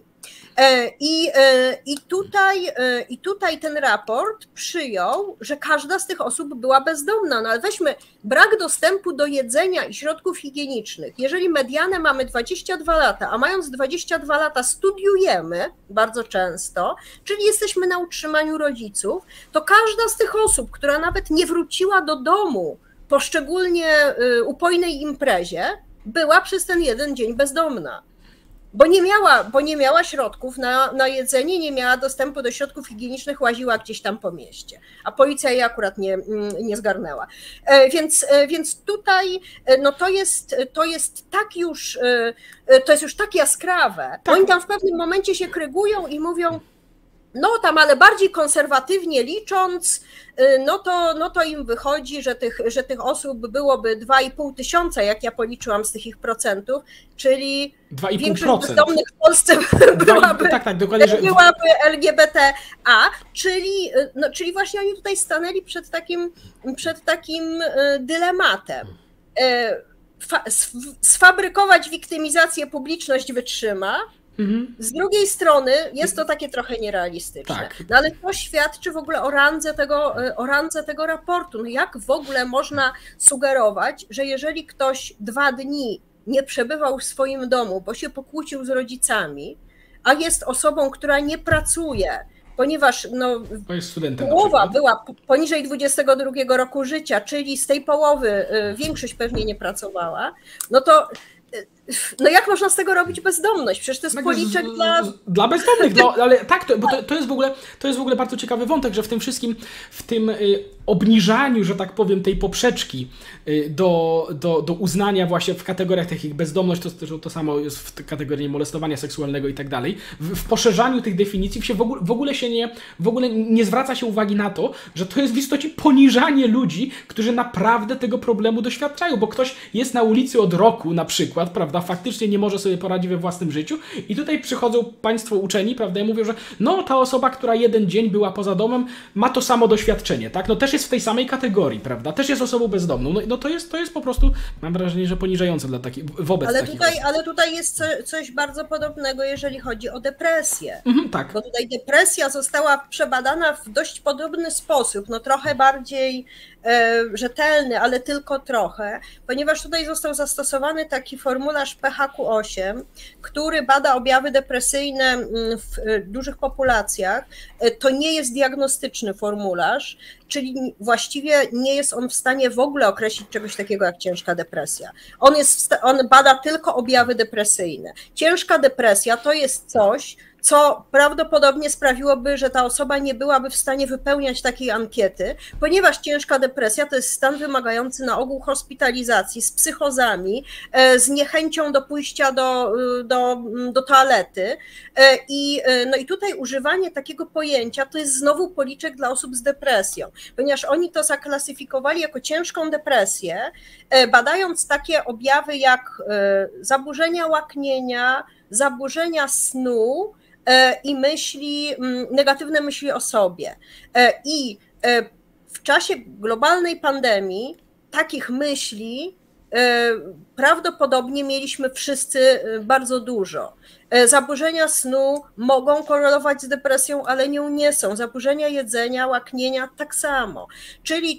I tutaj ten raport przyjął, że każda z tych osób była bezdomna. No ale weźmy brak dostępu do jedzenia i środków higienicznych. Jeżeli medianę mamy 22 lata, a mając 22 lata studiujemy bardzo często, czyli jesteśmy na utrzymaniu rodziców, to każda z tych osób, która nawet nie wróciła do domu po szczególnie upojnej imprezie, była przez ten jeden dzień bezdomna. Bo nie miała środków na jedzenie, nie miała dostępu do środków higienicznych, łaziła gdzieś tam po mieście, a policja jej akurat nie zgarnęła. Więc tutaj no to jest już tak jaskrawe. Tak. Oni tam w pewnym momencie się krygują i mówią, no tam, ale bardziej konserwatywnie licząc, no to im wychodzi, że tych osób byłoby 2,5 tysiąca, jak ja policzyłam z tych ich procentów, czyli 2,5%. Większość bezdomnych w Polsce byłaby LGBTA, czyli właśnie oni tutaj stanęli przed takim dylematem. Sfabrykować wiktymizację publiczność wytrzyma, z drugiej strony jest to takie trochę nierealistyczne. Tak. No ale to świadczy w ogóle o randze tego raportu. No jak w ogóle można sugerować, że jeżeli ktoś 2 dni nie przebywał w swoim domu, bo się pokłócił z rodzicami, a jest osobą, która nie pracuje, ponieważ połowa była poniżej 22 roku życia, czyli z tej połowy większość pewnie nie pracowała, no to No jak można z tego robić bezdomność? Przecież to jest policzek dla bezdomnych, ale tak, bo to jest w ogóle bardzo ciekawy wątek, że w tym wszystkim, w tym obniżaniu, że tak powiem, tej poprzeczki do uznania właśnie w kategoriach takich bezdomność, to samo jest w kategorii molestowania seksualnego i tak dalej, w poszerzaniu tych definicji w ogóle nie zwraca się uwagi na to, że to jest w istocie poniżanie ludzi, którzy naprawdę tego problemu doświadczają, bo ktoś jest na ulicy od roku na przykład, prawda, faktycznie nie może sobie poradzić we własnym życiu i tutaj przychodzą państwo uczeni, prawda, i mówią, że no ta osoba, która jeden dzień była poza domem, ma to samo doświadczenie, tak, no też jest w tej samej kategorii, prawda, też jest osobą bezdomną, no to jest po prostu, mam wrażenie, że poniżające dla wobec takich osób. Ale tutaj jest coś bardzo podobnego, jeżeli chodzi o depresję. Tak. Bo tutaj depresja została przebadana w dość podobny sposób, no trochę bardziej rzetelny, ale tylko trochę, ponieważ tutaj został zastosowany taki formularz PHQ-8, który bada objawy depresyjne w dużych populacjach. To nie jest diagnostyczny formularz, czyli właściwie nie jest on w stanie w ogóle określić czegoś takiego jak ciężka depresja. On bada tylko objawy depresyjne. Ciężka depresja to jest coś, co prawdopodobnie sprawiłoby, że ta osoba nie byłaby w stanie wypełniać takiej ankiety, ponieważ ciężka depresja to jest stan wymagający na ogół hospitalizacji z psychozami, z niechęcią do pójścia do toalety. No i tutaj używanie takiego pojęcia to jest znowu policzek dla osób z depresją, ponieważ oni to zaklasyfikowali jako ciężką depresję, badając takie objawy jak zaburzenia łaknienia, zaburzenia snu, i negatywne myśli o sobie. I w czasie globalnej pandemii takich myśli prawdopodobnie mieliśmy wszyscy bardzo dużo. Zaburzenia snu mogą korelować z depresją, ale nią nie są. Zaburzenia jedzenia, łaknienia tak samo. Czyli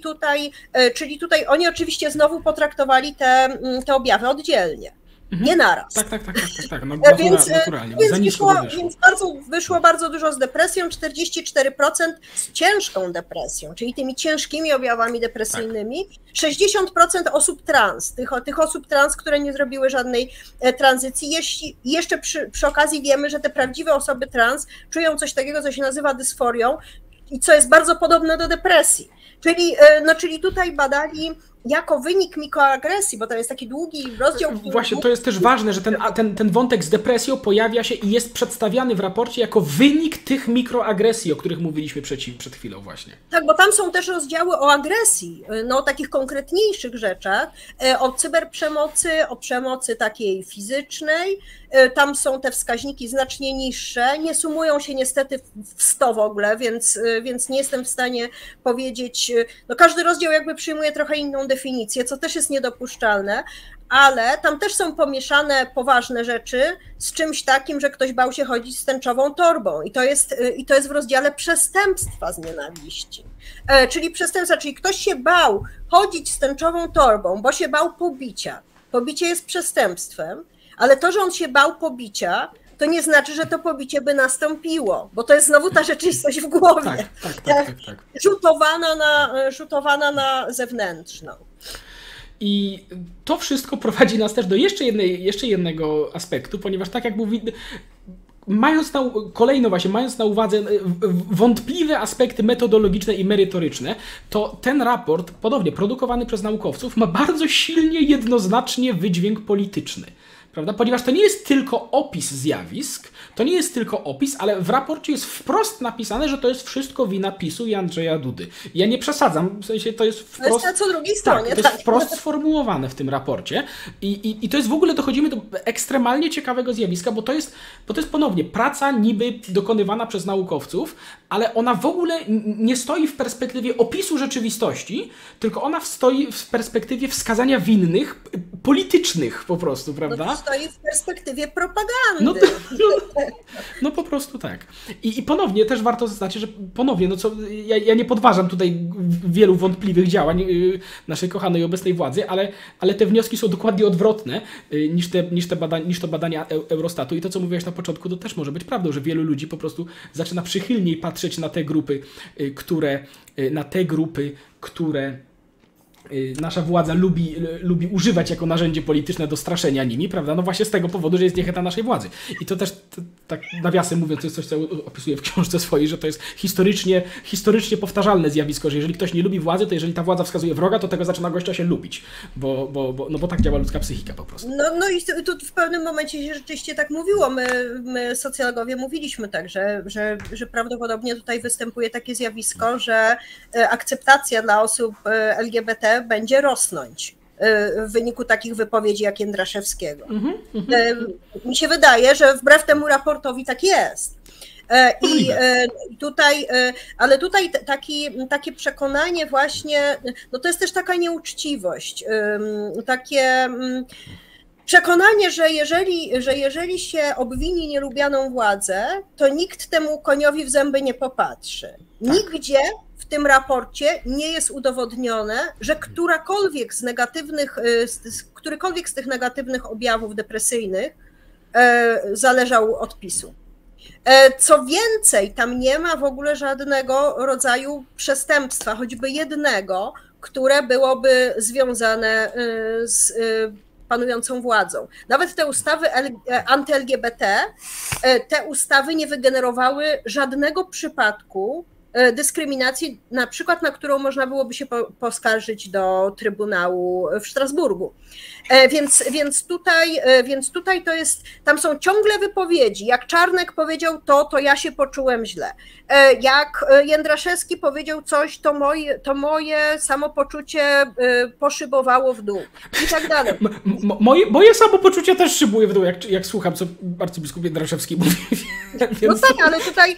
tutaj oni oczywiście znowu potraktowali te objawy oddzielnie. Nie naraz. Tak. No, naturalnie. Więc wyszło bardzo dużo z depresją, 44% z ciężką depresją, czyli tymi ciężkimi objawami depresyjnymi, 60% osób trans, tych osób trans, które nie zrobiły żadnej tranzycji. Jeszcze przy okazji wiemy, że te prawdziwe osoby trans czują coś takiego, co się nazywa dysforią i co jest bardzo podobne do depresji. Czyli tutaj badali jako wynik mikroagresji, bo to jest taki długi rozdział. Właśnie, to jest też ważne, że ten wątek z depresją pojawia się i jest przedstawiany w raporcie jako wynik tych mikroagresji, o których mówiliśmy przed chwilą właśnie. Tak, bo tam są też rozdziały o agresji, no o takich konkretniejszych rzeczach, o cyberprzemocy, o przemocy takiej fizycznej. Tam są te wskaźniki znacznie niższe, nie sumują się niestety w 100 w ogóle, więc nie jestem w stanie powiedzieć, no każdy rozdział jakby przyjmuje trochę inną definicję, co też jest niedopuszczalne, ale tam też są pomieszane poważne rzeczy z czymś takim, że ktoś bał się chodzić z tęczową torbą i to jest w rozdziale przestępstwa z nienawiści. Czyli przestępstwa, czyli ktoś się bał chodzić z tęczową torbą, bo się bał pobicia. Pobicie jest przestępstwem, ale to, że on się bał pobicia, to nie znaczy, że to pobicie by nastąpiło, bo to jest znowu ta rzeczywistość w głowie. Tak. Rzutowana na zewnętrzną. I to wszystko prowadzi nas też do jeszcze jednego aspektu, ponieważ tak jak mówimy, mając na uwadze wątpliwe aspekty metodologiczne i merytoryczne, to ten raport, podobnie produkowany przez naukowców, ma bardzo silnie, jednoznacznie wydźwięk polityczny. Prawda? Ponieważ to nie jest tylko opis zjawisk, ale w raporcie jest wprost napisane, że to jest wszystko wina PiS-u i Andrzeja Dudy. Ja nie przesadzam, w sensie to jest wprost... To jest na co drugiej stronie. To jest wprost sformułowane w tym raporcie i to jest w ogóle, dochodzimy do ekstremalnie ciekawego zjawiska, bo to jest ponownie praca niby dokonywana przez naukowców, ale ona w ogóle nie stoi w perspektywie opisu rzeczywistości, tylko ona stoi w perspektywie wskazania winnych politycznych po prostu, prawda? No to stoi w perspektywie propagandy. No po prostu tak. I ponownie też warto zaznaczyć, że ponownie, ja nie podważam tutaj wielu wątpliwych działań naszej kochanej obecnej władzy, ale te wnioski są dokładnie odwrotne niż to badania Eurostatu i to, co mówiłeś na początku, to też może być prawdą, że wielu ludzi po prostu zaczyna przychylniej patrzeć na te grupy, które nasza władza lubi używać jako narzędzie polityczne do straszenia nimi, prawda? No właśnie z tego powodu, że jest niechętna naszej władzy. I to też, tak nawiasem mówiąc, to jest coś, co opisuję w książce swojej, że to jest historycznie powtarzalne zjawisko, że jeżeli ktoś nie lubi władzy, to jeżeli ta władza wskazuje wroga, to tego zaczyna gościa się lubić, bo tak działa ludzka psychika po prostu. No i tu w pewnym momencie się rzeczywiście tak mówiło. My socjologowie mówiliśmy tak, że prawdopodobnie tutaj występuje takie zjawisko, że akceptacja dla osób LGBT będzie rosnąć w wyniku takich wypowiedzi jak Jędraszewskiego. Mi się wydaje, że wbrew temu raportowi tak jest. Ale tutaj takie przekonanie właśnie, no to jest też taka nieuczciwość, takie przekonanie, że jeżeli się obwini nielubianą władzę, to nikt temu koniowi w zęby nie popatrzy. Tak. Nigdzie w tym raporcie nie jest udowodnione, że którykolwiek z tych negatywnych objawów depresyjnych zależał od PiS-u. Co więcej, tam nie ma w ogóle żadnego rodzaju przestępstwa, choćby jednego, które byłoby związane z panującą władzą. Nawet te ustawy anty-LGBT, te ustawy nie wygenerowały żadnego przypadku dyskryminacji, na przykład na którą można byłoby się poskarżyć do Trybunału w Strasburgu. Więc tutaj to jest, tam są ciągle wypowiedzi. Jak Czarnek powiedział to ja się poczułem źle. Jak Jędraszewski powiedział coś, to moje samopoczucie poszybowało w dół i tak dalej. Moje samopoczucie też szybuje w dół, jak słucham, co arcybiskup Jędraszewski mówi. No tak, ale tutaj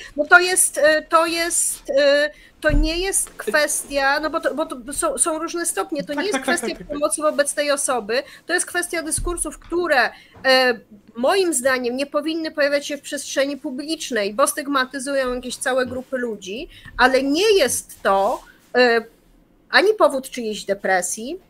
to nie jest kwestia, no bo to są różne stopnie, to nie jest kwestia pomocy wobec tej osoby, to jest kwestia dyskursów, które moim zdaniem nie powinny pojawiać się w przestrzeni publicznej, bo stygmatyzują jakieś całe grupy ludzi, ale nie jest to ani powód czyjejś depresji,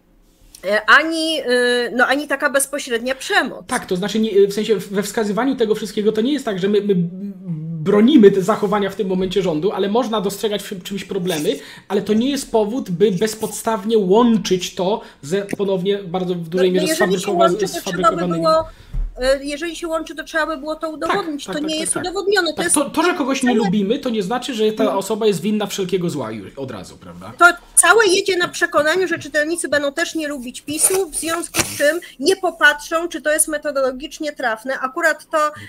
ani taka bezpośrednia przemoc. Tak, to znaczy w sensie we wskazywaniu tego wszystkiego to nie jest tak, że my bronimy te zachowania w tym momencie rządu, ale można dostrzegać w czymś problemy, ale to nie jest powód, by bezpodstawnie łączyć to ponownie bardzo w dużej mierze sfabrykowanymi. Jeżeli się łączy, to trzeba by było to udowodnić. To nie jest udowodnione. To, że kogoś nie lubimy, to nie znaczy, że ta osoba jest winna wszelkiego zła już od razu, prawda? To całe jedzie na przekonaniu, że czytelnicy będą też nie lubić PiS-u, w związku z czym nie popatrzą, czy to jest metodologicznie trafne. Akurat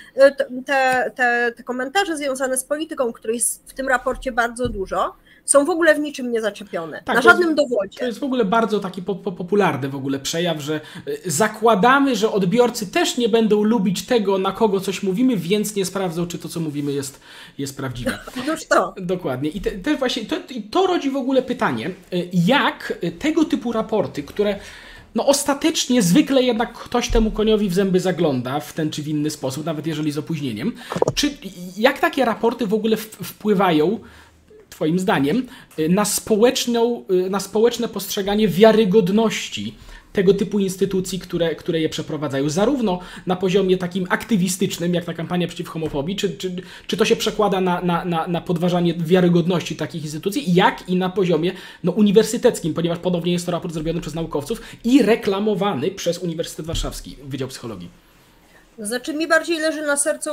te komentarze związane z polityką, której jest w tym raporcie bardzo dużo, są w ogóle w niczym nie zaczepione, na żadnym dowodzie. To jest w ogóle bardzo taki popularny w ogóle przejaw, że zakładamy, że odbiorcy też nie będą lubić tego, na kogo coś mówimy, więc nie sprawdzą, czy to, co mówimy, jest prawdziwe. Już to. Dokładnie. I też właśnie to rodzi w ogóle pytanie, jak tego typu raporty, które no ostatecznie zwykle jednak ktoś temu koniowi w zęby zagląda w ten czy w inny sposób, nawet jeżeli z opóźnieniem, jak takie raporty w ogóle wpływają Twoim zdaniem, na społeczne postrzeganie wiarygodności tego typu instytucji, które je przeprowadzają, zarówno na poziomie takim aktywistycznym, jak ta kampania przeciw homofobii, czy to się przekłada na podważanie wiarygodności takich instytucji, jak i na poziomie uniwersyteckim, ponieważ ponownie jest to raport zrobiony przez naukowców i reklamowany przez Uniwersytet Warszawski, Wydział Psychologii. Znaczy mi bardziej leży na sercu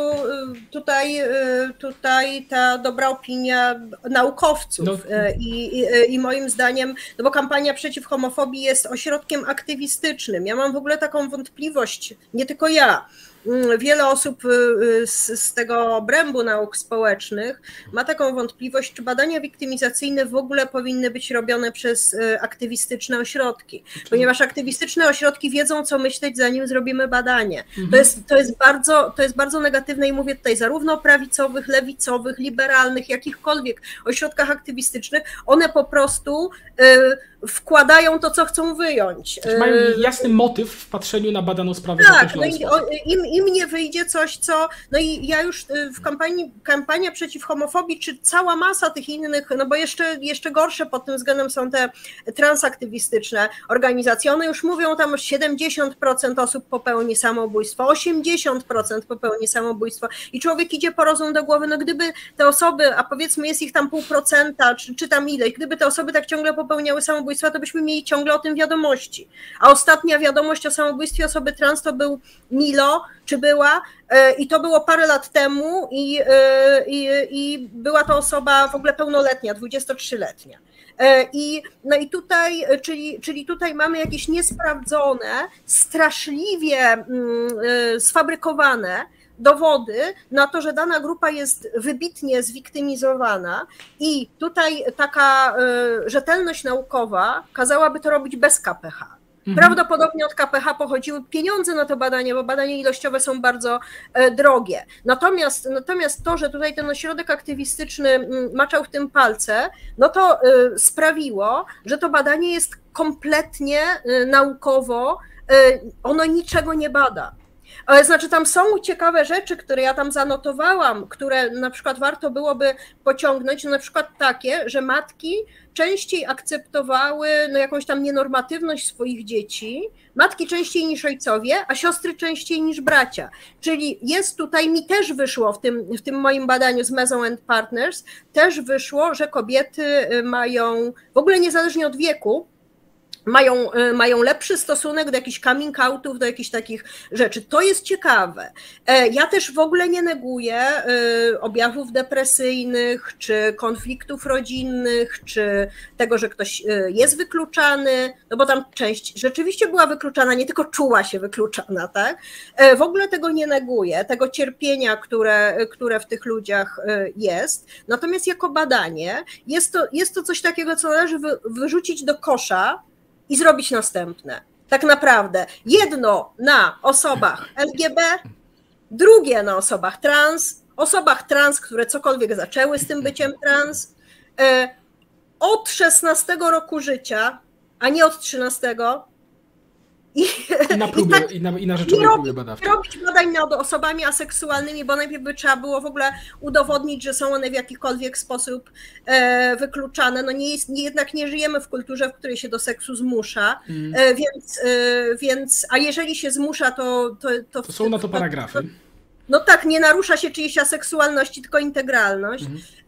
tutaj ta dobra opinia naukowców i moim zdaniem, no bo kampania przeciw homofobii jest ośrodkiem aktywistycznym. Ja mam w ogóle taką wątpliwość, nie tylko ja. Wiele osób z tego obrębu nauk społecznych ma taką wątpliwość, czy badania wiktymizacyjne w ogóle powinny być robione przez aktywistyczne ośrodki, ponieważ aktywistyczne ośrodki wiedzą, co myśleć, zanim zrobimy badanie. To jest bardzo negatywne i mówię tutaj zarówno o prawicowych, lewicowych, liberalnych, jakichkolwiek ośrodkach aktywistycznych, one po prostu wkładają to, co chcą wyjąć. Mają jasny motyw w patrzeniu na badaną sprawę. Tak, im nie wyjdzie coś, co... No i ja już w kampania przeciw homofobii, czy cała masa tych innych, no bo jeszcze gorsze pod tym względem są te transaktywistyczne organizacje. One już mówią tam, 70% osób popełni samobójstwo, 80% popełni samobójstwo i człowiek idzie po rozum do głowy, no gdyby te osoby, a powiedzmy jest ich tam 0,5%, czy tam ileś, gdyby te osoby tak ciągle popełniały samobójstwo, samobójstwa, to byśmy mieli ciągle o tym wiadomości. A ostatnia wiadomość o samobójstwie osoby trans to był Milo, czy była, i to było parę lat temu i była to osoba w ogóle pełnoletnia, 23-letnia. No i tutaj, czyli tutaj mamy jakieś niesprawdzone, straszliwie sfabrykowane dowody na to, że dana grupa jest wybitnie zwiktymizowana i tutaj taka rzetelność naukowa kazałaby to robić bez KPH. Prawdopodobnie od KPH pochodziły pieniądze na to badanie, bo badania ilościowe są bardzo drogie. Natomiast to, że tutaj ten ośrodek aktywistyczny maczał w tym palce, no to sprawiło, że to badanie jest kompletnie naukowo, ono niczego nie bada. Znaczy tam są ciekawe rzeczy, które ja tam zanotowałam, które na przykład warto byłoby pociągnąć, na przykład takie, że matki częściej akceptowały jakąś tam nienormatywność swoich dzieci, matki częściej niż ojcowie, a siostry częściej niż bracia. Czyli jest tutaj, mi też wyszło w tym moim badaniu z Maison and Partners, też wyszło, że kobiety mają, w ogóle niezależnie od wieku, mają lepszy stosunek do jakichś coming outów, do jakichś takich rzeczy. To jest ciekawe. Ja też w ogóle nie neguję objawów depresyjnych, czy konfliktów rodzinnych, czy tego, że ktoś jest wykluczany, no bo tam część rzeczywiście była wykluczana, nie tylko czuła się wykluczana, tak? W ogóle tego nie neguję, tego cierpienia, które w tych ludziach jest. Natomiast jako badanie jest to coś takiego, co należy wyrzucić do kosza i zrobić następne. Tak naprawdę. Jedno na osobach LGB, drugie na osobach trans, które cokolwiek zaczęły z tym byciem trans, od 16 roku życia, a nie od 13. I na próbę, i na rzeczowej próbie badawczej. Robić badań nad osobami aseksualnymi, bo najpierw by trzeba było w ogóle udowodnić, że są one w jakikolwiek sposób wykluczane. No jednak nie żyjemy w kulturze, w której się do seksu zmusza, więc a jeżeli się zmusza, to są na to paragrafy. No tak, nie narusza się czyjejś aseksualności, tylko integralność.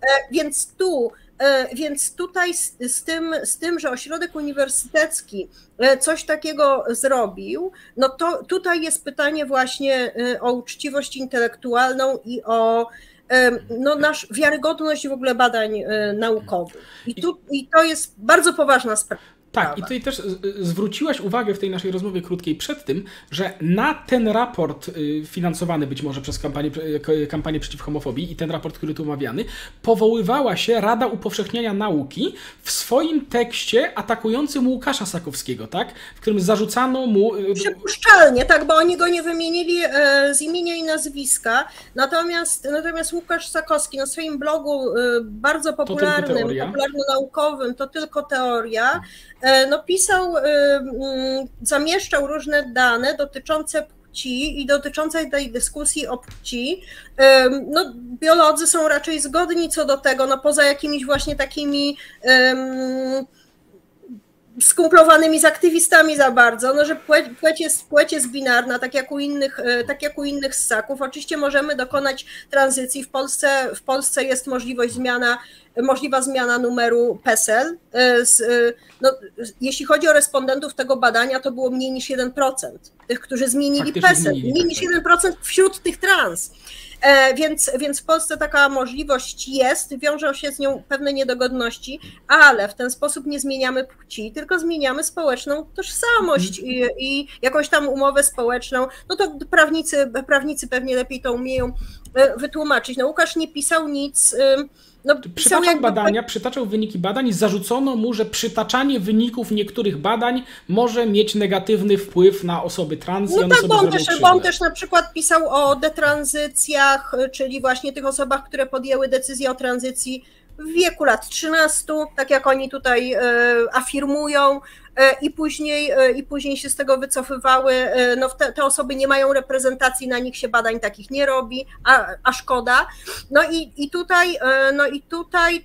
Więc tutaj z tym, że ośrodek uniwersytecki coś takiego zrobił, no to tutaj jest pytanie właśnie o uczciwość intelektualną i o wiarygodność w ogóle badań naukowych. I to jest bardzo poważna sprawa. Tak, i tutaj też zwróciłaś uwagę w tej naszej rozmowie krótkiej przed tym, że na ten raport finansowany być może przez kampanię przeciw homofobii i ten raport, który tu omawiany, powoływała się Rada Upowszechniania Nauki w swoim tekście atakującym Łukasza Sakowskiego, tak? W którym zarzucano mu... Przypuszczalnie, tak, bo oni go nie wymienili z imienia i nazwiska, natomiast Łukasz Sakowski na swoim blogu bardzo popularno-naukowym, to tylko teoria, no pisał, zamieszczał różne dane dotyczące płci i dotyczące tej dyskusji o płci. No, biolodzy są raczej zgodni co do tego, no poza jakimiś właśnie takimi skumplowanymi z aktywistami za bardzo, no, że płeć jest binarna, tak jak u innych ssaków. Oczywiście możemy dokonać tranzycji. W Polsce jest możliwa zmiana numeru PESEL. Jeśli chodzi o respondentów tego badania, to było mniej niż 1% tych, którzy zmienili PESEL. Mniej niż 1% wśród tych trans. Więc w Polsce taka możliwość jest, wiążą się z nią pewne niedogodności, ale w ten sposób nie zmieniamy płci, tylko zmieniamy społeczną tożsamość i jakąś tam umowę społeczną. No to prawnicy pewnie lepiej to umieją wytłumaczyć. No Łukasz nie pisał nic. Przytaczał wyniki badań i zarzucono mu, że przytaczanie wyników niektórych badań może mieć negatywny wpływ na osoby trans. No tak, bo on też na przykład pisał o detranzycjach, czyli właśnie tych osobach, które podjęły decyzję o tranzycji w wieku lat 13, tak jak oni tutaj afirmują, i później się z tego wycofywały. No te osoby nie mają reprezentacji, na nich się badań takich nie robi, a szkoda. I tutaj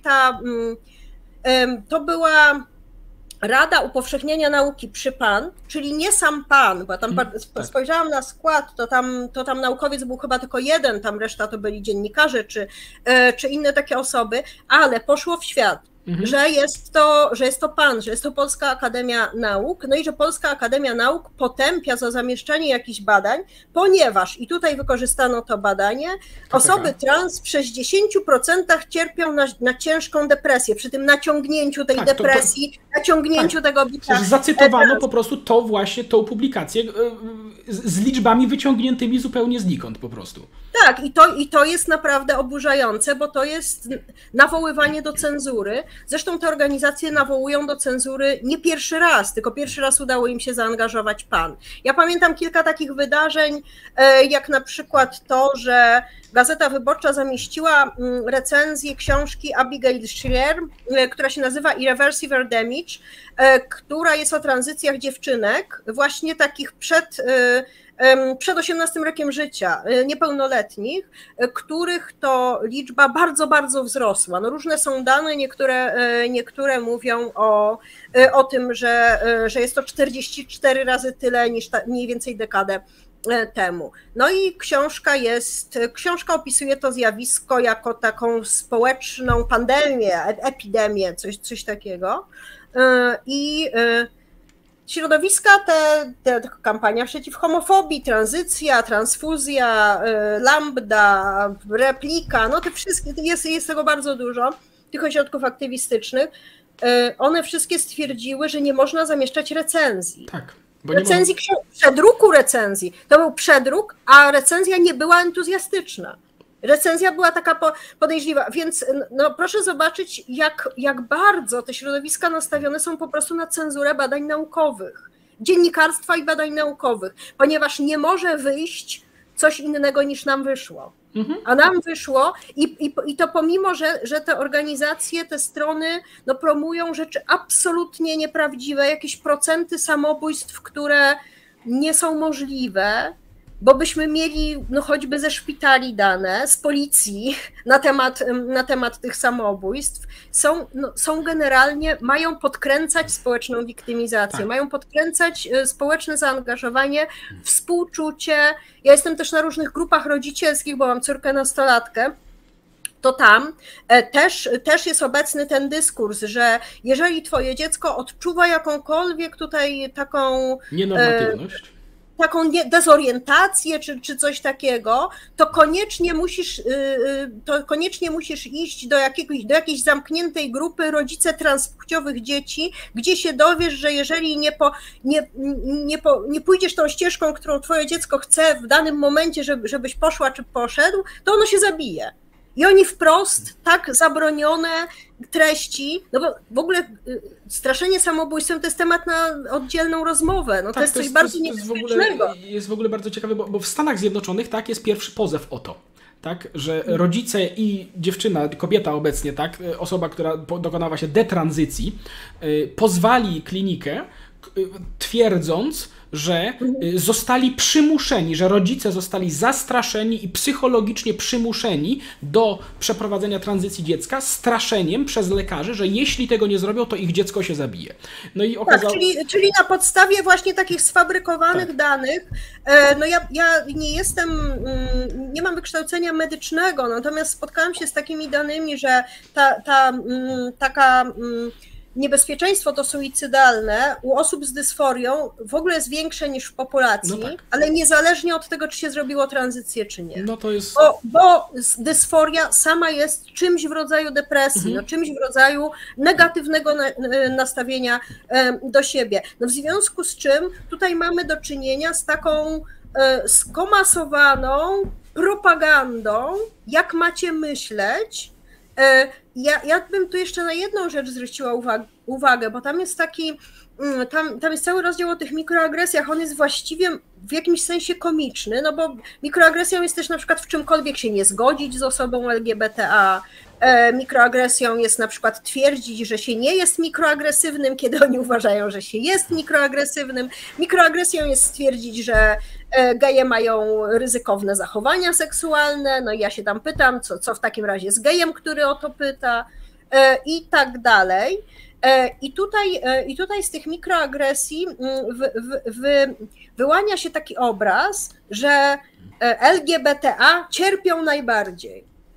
to była Rada Upowszechniania Nauki przy PAN, czyli nie sam PAN, bo tam spojrzałam na skład, to tam naukowiec był chyba tylko jeden, tam reszta to byli dziennikarze czy inne takie osoby, ale poszło w świat, że jest to PAN, że jest to Polska Akademia Nauk, no i że Polska Akademia Nauk potępia za zamieszczanie jakichś badań, ponieważ, i tutaj wykorzystano to badanie, osoby trans w 60% cierpią na ciężką depresję, przy tym naciągnięciu tej depresji, naciągnięciu tego bycia. Zacytowano po prostu to właśnie, tą publikację z liczbami wyciągniętymi zupełnie znikąd po prostu. Tak, i to jest naprawdę oburzające, bo to jest nawoływanie do cenzury. Zresztą te organizacje nawołują do cenzury nie pierwszy raz, tylko pierwszy raz udało im się zaangażować PAN. Ja pamiętam kilka takich wydarzeń, jak na przykład to, że Gazeta Wyborcza zamieściła recenzję książki Abigail Shrier, która się nazywa Irreversible Damage, która jest o tranzycjach dziewczynek, właśnie takich przed 18 rokiem życia, niepełnoletnich, których to liczba bardzo, bardzo wzrosła. No różne są dane, niektóre mówią o tym, że jest to 44 razy tyle niż mniej więcej dekadę temu. No i książka opisuje to zjawisko jako taką społeczną pandemię, epidemię, coś takiego. I środowiska, te kampania przeciw homofobii, tranzycja, transfuzja, lambda, replika, no te wszystkie, jest tego bardzo dużo, tych ośrodków aktywistycznych, one wszystkie stwierdziły, że nie można zamieszczać recenzji. Tak. Przedruku recenzji. To był przedruk, a recenzja nie była entuzjastyczna. Recenzja była taka podejrzliwa, więc no, proszę zobaczyć, jak bardzo te środowiska nastawione są po prostu na cenzurę badań naukowych, dziennikarstwa i badań naukowych, ponieważ nie może wyjść coś innego niż nam wyszło. A nam wyszło i to pomimo, że te organizacje, te strony no, promują rzeczy absolutnie nieprawdziwe, jakieś procenty samobójstw, które nie są możliwe, bo byśmy mieli no, choćby ze szpitali dane, z policji na temat tych samobójstw, są generalnie, mają podkręcać społeczną wiktymizację, tak. Mają podkręcać społeczne zaangażowanie, współczucie. Ja jestem też na różnych grupach rodzicielskich, bo mam córkę nastolatkę, to tam też jest obecny ten dyskurs, że jeżeli twoje dziecko odczuwa jakąkolwiek tutaj taką nienormatywność, taką dezorientację czy coś takiego, to koniecznie musisz iść do jakiejś zamkniętej grupy rodzice transpłciowych dzieci, gdzie się dowiesz, że jeżeli nie pójdziesz tą ścieżką, którą twoje dziecko chce w danym momencie, żebyś poszła czy poszedł, to ono się zabije. I oni wprost tak zabronione treści, no bo w ogóle straszenie samobójstwem to jest temat na oddzielną rozmowę, no tak, to jest coś bardzo niebezpiecznego. Jest w ogóle bardzo ciekawe, bo w Stanach Zjednoczonych tak jest pierwszy pozew o to, tak, że rodzice i dziewczyna, kobieta obecnie, tak, osoba, która dokonała się detranzycji, pozwali klinikę, twierdząc, że zostali przymuszeni, że rodzice zostali zastraszeni i psychologicznie przymuszeni do przeprowadzenia tranzycji dziecka straszeniem przez lekarzy, że jeśli tego nie zrobią, to ich dziecko się zabije. No i okazało... Tak, czyli na podstawie właśnie takich sfabrykowanych danych, no ja nie mam wykształcenia medycznego, natomiast spotkałam się z takimi danymi, że taka niebezpieczeństwo to suicydalne u osób z dysforią w ogóle jest większe niż w populacji, no tak. Ale niezależnie od tego, czy się zrobiło tranzycję, czy nie. No to jest... Bo dysforia sama jest czymś w rodzaju depresji, no czymś w rodzaju negatywnego nastawienia do siebie. No w związku z czym tutaj mamy do czynienia z taką skomasowaną propagandą, jak macie myśleć. Ja bym tu jeszcze na jedną rzecz zwróciła uwagę, bo tam jest tam jest cały rozdział o tych mikroagresjach, on jest właściwie w jakimś sensie komiczny, no bo mikroagresją jest też na przykład w czymkolwiek się nie zgodzić z osobą LGBTA, mikroagresją jest na przykład twierdzić, że się nie jest mikroagresywnym, kiedy oni uważają, że się jest mikroagresywnym. Mikroagresją jest stwierdzić, że geje mają ryzykowne zachowania seksualne, no i ja się tam pytam, co w takim razie z gejem, który o to pyta i tak dalej. I tutaj z tych mikroagresji wyłania się taki obraz, że LGBTA cierpią najbardziej.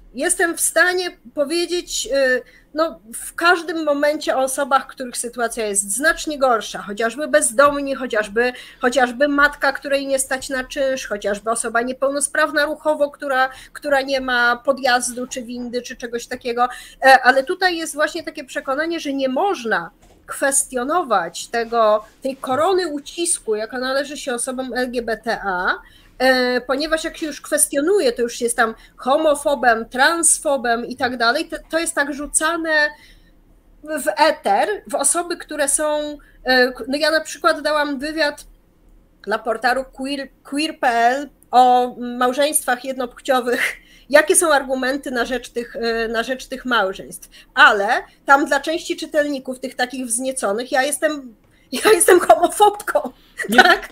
jestem w stanie powiedzieć no, w każdym momencie o osobach, których sytuacja jest znacznie gorsza, chociażby bezdomni, chociażby matka, której nie stać na czynsz, chociażby osoba niepełnosprawna ruchowo, która nie ma podjazdu, czy windy, czy czegoś takiego, ale tutaj jest właśnie takie przekonanie, że nie można kwestionować tej korony ucisku, jaka należy się osobom LGBTA, ponieważ jak się już kwestionuje, to już jest tam homofobem, transfobem i tak dalej, to jest tak rzucane w eter, w osoby, które są, no ja na przykład dałam wywiad dla portalu queer.pl o małżeństwach jednopłciowych, jakie są argumenty na rzecz tych małżeństw, ale tam dla części czytelników, tych takich wznieconych, ja jestem homofobką, tak?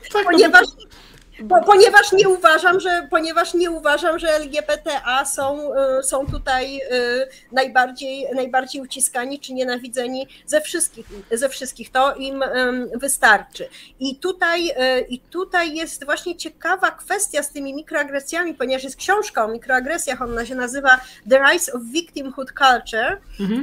Ponieważ nie uważam, że LGBTA są tutaj najbardziej uciskani czy nienawidzeni ze wszystkich. To im wystarczy. I tutaj jest właśnie ciekawa kwestia z tymi mikroagresjami, ponieważ jest książka o mikroagresjach, ona się nazywa The Rise of Victimhood Culture,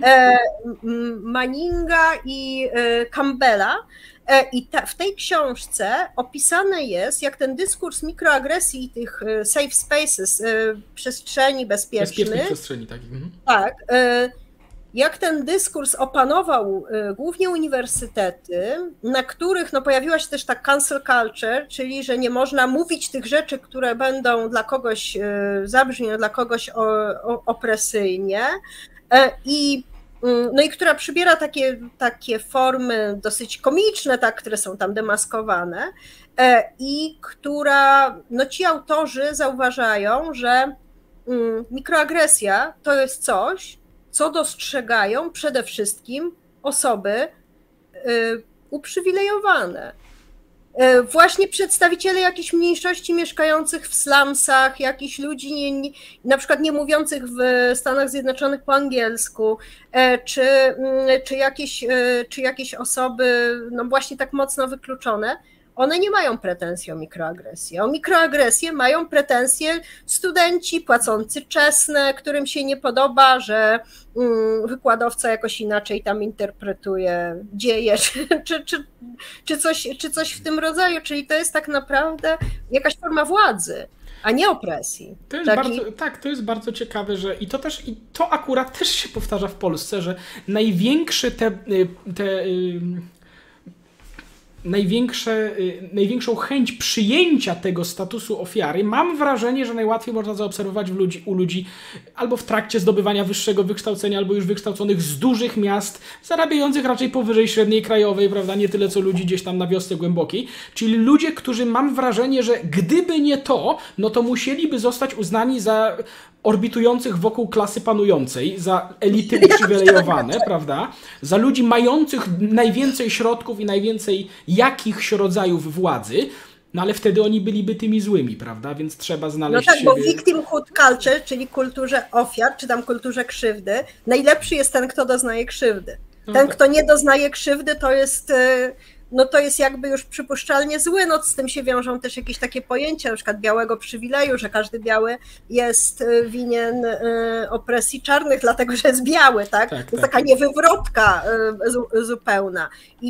Manninga i Campbella. I w tej książce opisane jest, jak ten dyskurs mikroagresji i tych safe spaces, przestrzeni bezpiecznych, przestrzeni takich. Tak, jak ten dyskurs opanował głównie uniwersytety, na których no, pojawiła się też ta cancel culture, czyli że nie można mówić tych rzeczy, które będą dla kogoś zabrzmią, dla kogoś opresyjnie, no i która przybiera takie formy dosyć komiczne, tak, które są tam demaskowane, i która, no ci autorzy zauważają, że mikroagresja to jest coś, co dostrzegają przede wszystkim osoby uprzywilejowane. Właśnie przedstawiciele jakichś mniejszości mieszkających w slumsach, jakichś ludzi na przykład nie mówiących w Stanach Zjednoczonych po angielsku, czy jakieś osoby no właśnie tak mocno wykluczone, one nie mają pretensji o mikroagresję. O mikroagresję mają pretensje studenci płacący czesne, którym się nie podoba, że wykładowca jakoś inaczej tam interpretuje dzieje, czy coś w tym rodzaju. Czyli to jest tak naprawdę jakaś forma władzy, a nie opresji. To jest bardzo ciekawe, że i to akurat też się powtarza w Polsce, że największe największą chęć przyjęcia tego statusu ofiary, mam wrażenie, że najłatwiej można zaobserwować u ludzi albo w trakcie zdobywania wyższego wykształcenia, albo już wykształconych z dużych miast, zarabiających raczej powyżej średniej krajowej, prawda, nie tyle co ludzi gdzieś tam na wiosce głębokiej, czyli ludzie, którzy mam wrażenie, że gdyby nie to, no to musieliby zostać uznani za orbitujących wokół klasy panującej, za elity uprzywilejowane, prawda? Za ludzi mających najwięcej środków i najwięcej jakichś rodzajów władzy, no ale wtedy oni byliby tymi złymi, prawda? Więc trzeba znaleźć siebie. Bo victimhood culture, czyli kulturze ofiar, czy tam kulturze krzywdy, najlepszy jest ten, kto doznaje krzywdy. Ten, kto nie doznaje krzywdy, to jest jakby już przypuszczalnie zły, no z tym się wiążą też jakieś takie pojęcia, na przykład białego przywileju, że każdy biały jest winien opresji czarnych, dlatego że jest biały, tak? To jest taka niewywrotka zupełna. I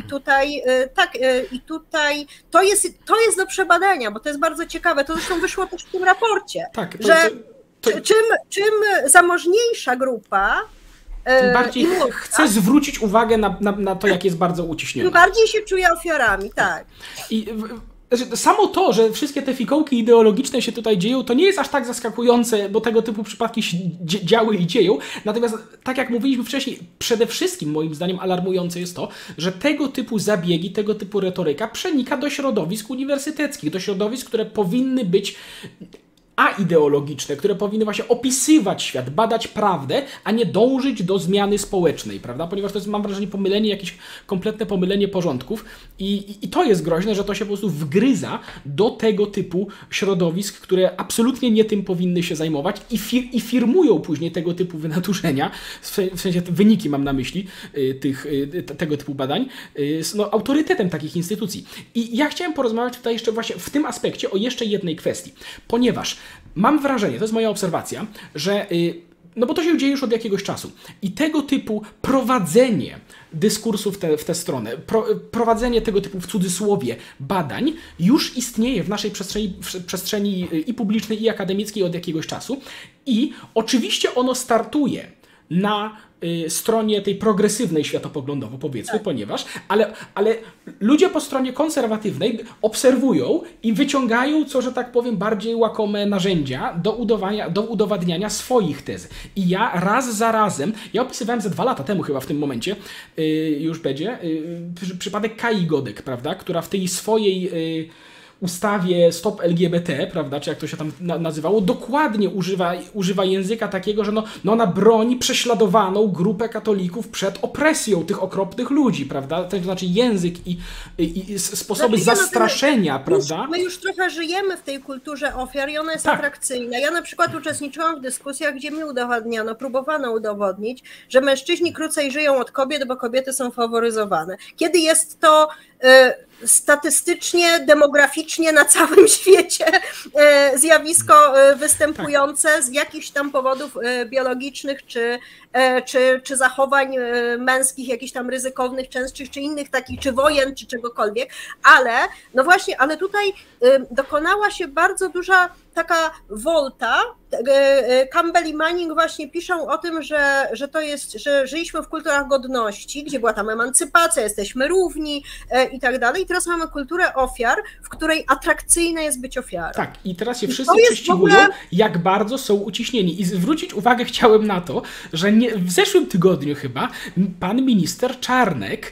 tutaj to jest do przebadania, bo to jest bardzo ciekawe, to zresztą wyszło też w tym raporcie, że czym zamożniejsza grupa, tym bardziej chcę zwrócić uwagę na to, jak jest bardzo uciśnione. Tym bardziej się czuje ofiarami, tak. I samo to, że wszystkie te fikołki ideologiczne się tutaj dzieją, to nie jest aż tak zaskakujące, bo tego typu przypadki się działy i dzieją. Natomiast, tak jak mówiliśmy wcześniej, przede wszystkim moim zdaniem alarmujące jest to, że tego typu zabiegi, tego typu retoryka przenika do środowisk uniwersyteckich, do środowisk, które powinny być aideologiczne, które powinny właśnie opisywać świat, badać prawdę, a nie dążyć do zmiany społecznej, prawda? Ponieważ to jest, mam wrażenie, jakieś kompletne pomylenie porządków i to jest groźne, że to się po prostu wgryza do tego typu środowisk, które absolutnie nie tym powinny się zajmować i firmują później tego typu wynaturzenia, w sensie wyniki mam na myśli tego typu badań, autorytetem takich instytucji. I ja chciałem porozmawiać tutaj jeszcze właśnie w tym aspekcie o jeszcze jednej kwestii, ponieważ mam wrażenie, to jest moja obserwacja, że no bo to się dzieje już od jakiegoś czasu. I tego typu prowadzenie dyskursu w tę stronę, prowadzenie tego typu w cudzysłowie badań już istnieje w naszej przestrzeni i publicznej, i akademickiej od jakiegoś czasu. I oczywiście ono startuje na stronie tej progresywnej światopoglądowo, powiedzmy, tak. Ponieważ, ale ludzie po stronie konserwatywnej obserwują i wyciągają, co, że tak powiem, bardziej łakome narzędzia do udowadniania swoich tez. I ja raz za razem, ja opisywałem ze 2 lata temu chyba w tym momencie, już będzie, przypadek Kai Godek, prawda, która w tej swojej ustawie Stop LGBT, prawda, czy jak to się tam nazywało, dokładnie używa języka takiego, że no ona broni prześladowaną grupę katolików przed opresją tych okropnych ludzi, prawda, to znaczy język i sposoby zastraszenia, prawda. My już trochę żyjemy w tej kulturze ofiar i ona jest atrakcyjna. Ja na przykład uczestniczyłam w dyskusjach, gdzie mi próbowano udowodnić, że mężczyźni krócej żyją od kobiet, bo kobiety są faworyzowane. Kiedy jest to statystycznie, demograficznie na całym świecie zjawisko występujące z jakichś tam powodów biologicznych czy zachowań męskich, jakichś tam ryzykownych, częstszych, czy innych takich, czy wojen, czy czegokolwiek, ale no właśnie, ale tutaj dokonała się bardzo duża taka wolta. Campbell i Manning właśnie piszą o tym, że to jest, że żyliśmy w kulturach godności, gdzie była tam emancypacja, jesteśmy równi i tak dalej. I teraz mamy kulturę ofiar, w której atrakcyjne jest być ofiarą. Tak, i teraz się wszyscy prześcigują, jak bardzo są uciśnieni. I zwrócić uwagę chciałem na to, że w zeszłym tygodniu chyba pan minister Czarnek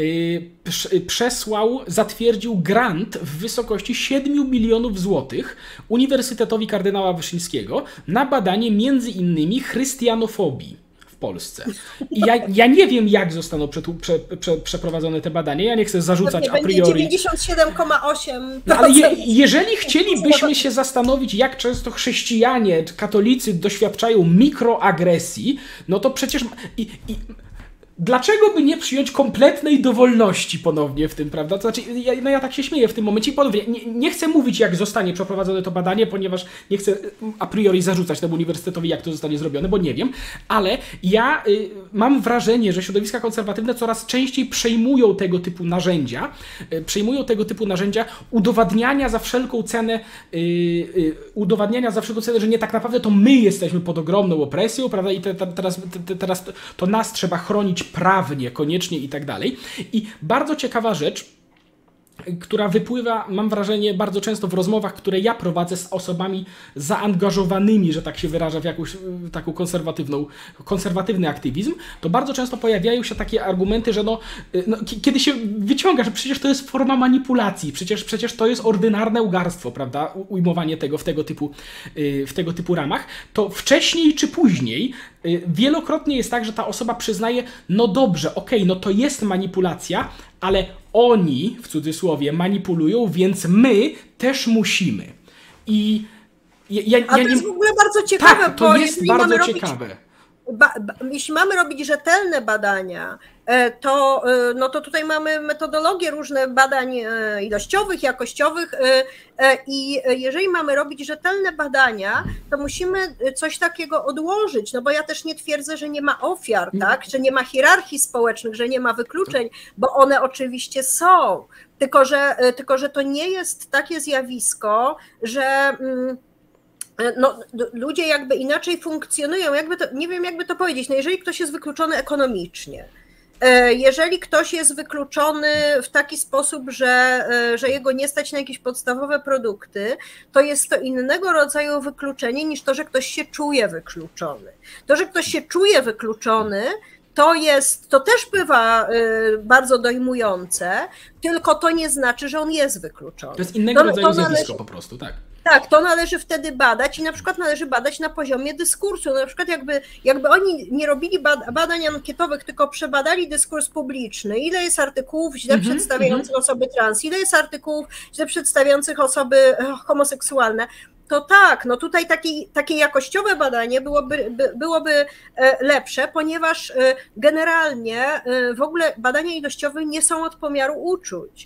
zatwierdził grant w wysokości 7 milionów złotych Uniwersytetowi Kardynała Wyszyńskiego na badanie między innymi chrystianofobii w Polsce. I ja nie wiem, jak zostaną przeprowadzone te badania, ja nie chcę zarzucać a priori. 97,8%. No, ale jeżeli chcielibyśmy się zastanowić, jak często chrześcijanie, katolicy doświadczają mikroagresji, no to przecież... Dlaczego by nie przyjąć kompletnej dowolności ponownie w tym, prawda? To znaczy, ja tak się śmieję w tym momencie i ponownie, nie chcę mówić, jak zostanie przeprowadzone to badanie, ponieważ nie chcę a priori zarzucać temu uniwersytetowi, jak to zostanie zrobione, bo nie wiem, ale ja mam wrażenie, że środowiska konserwatywne coraz częściej przejmują tego typu narzędzia udowadniania za wszelką cenę, że nie tak naprawdę to my jesteśmy pod ogromną opresją, prawda? I teraz to nas trzeba chronić prawnie, koniecznie i tak dalej. I bardzo ciekawa rzecz, która wypływa, mam wrażenie, bardzo często w rozmowach, które ja prowadzę z osobami zaangażowanymi, że tak się wyraża, w jakąś taką konserwatywny aktywizm, to bardzo często pojawiają się takie argumenty, że kiedy się wyciąga, że przecież to jest forma manipulacji, przecież to jest ordynarne ugarstwo, prawda, ujmowanie tego w tego typu ramach, to wcześniej czy później wielokrotnie jest tak, że ta osoba przyznaje, no dobrze, okej, no to jest manipulacja, ale oni, w cudzysłowie, manipulują, więc my też musimy. I to jest w ogóle bardzo ciekawe, tak, to jest bardzo ciekawe. Jeśli mamy robić rzetelne badania, to tutaj mamy metodologie różne badań ilościowych, jakościowych i jeżeli mamy robić rzetelne badania, to musimy coś takiego odłożyć, no bo ja też nie twierdzę, że nie ma ofiar, tak? Że nie ma hierarchii społecznych, że nie ma wykluczeń, bo one oczywiście są, tylko że to nie jest takie zjawisko, że ludzie jakby inaczej funkcjonują, nie wiem jakby to powiedzieć, no jeżeli ktoś jest wykluczony ekonomicznie, jeżeli ktoś jest wykluczony w taki sposób, że jego nie stać na jakieś podstawowe produkty, to jest to innego rodzaju wykluczenie niż to, że ktoś się czuje wykluczony. To, że ktoś się czuje wykluczony, to też bywa bardzo dojmujące, tylko to nie znaczy, że on jest wykluczony. To jest innego rodzaju zjawisko po prostu, tak. Tak, to należy wtedy badać i na przykład należy badać na poziomie dyskursu. Na przykład jakby oni nie robili badań ankietowych, tylko przebadali dyskurs publiczny, ile jest artykułów źle przedstawiających osoby trans, ile jest artykułów źle przedstawiających osoby homoseksualne, to tak, no tutaj takie jakościowe badanie byłoby lepsze, ponieważ generalnie w ogóle badania ilościowe nie są od pomiaru uczuć.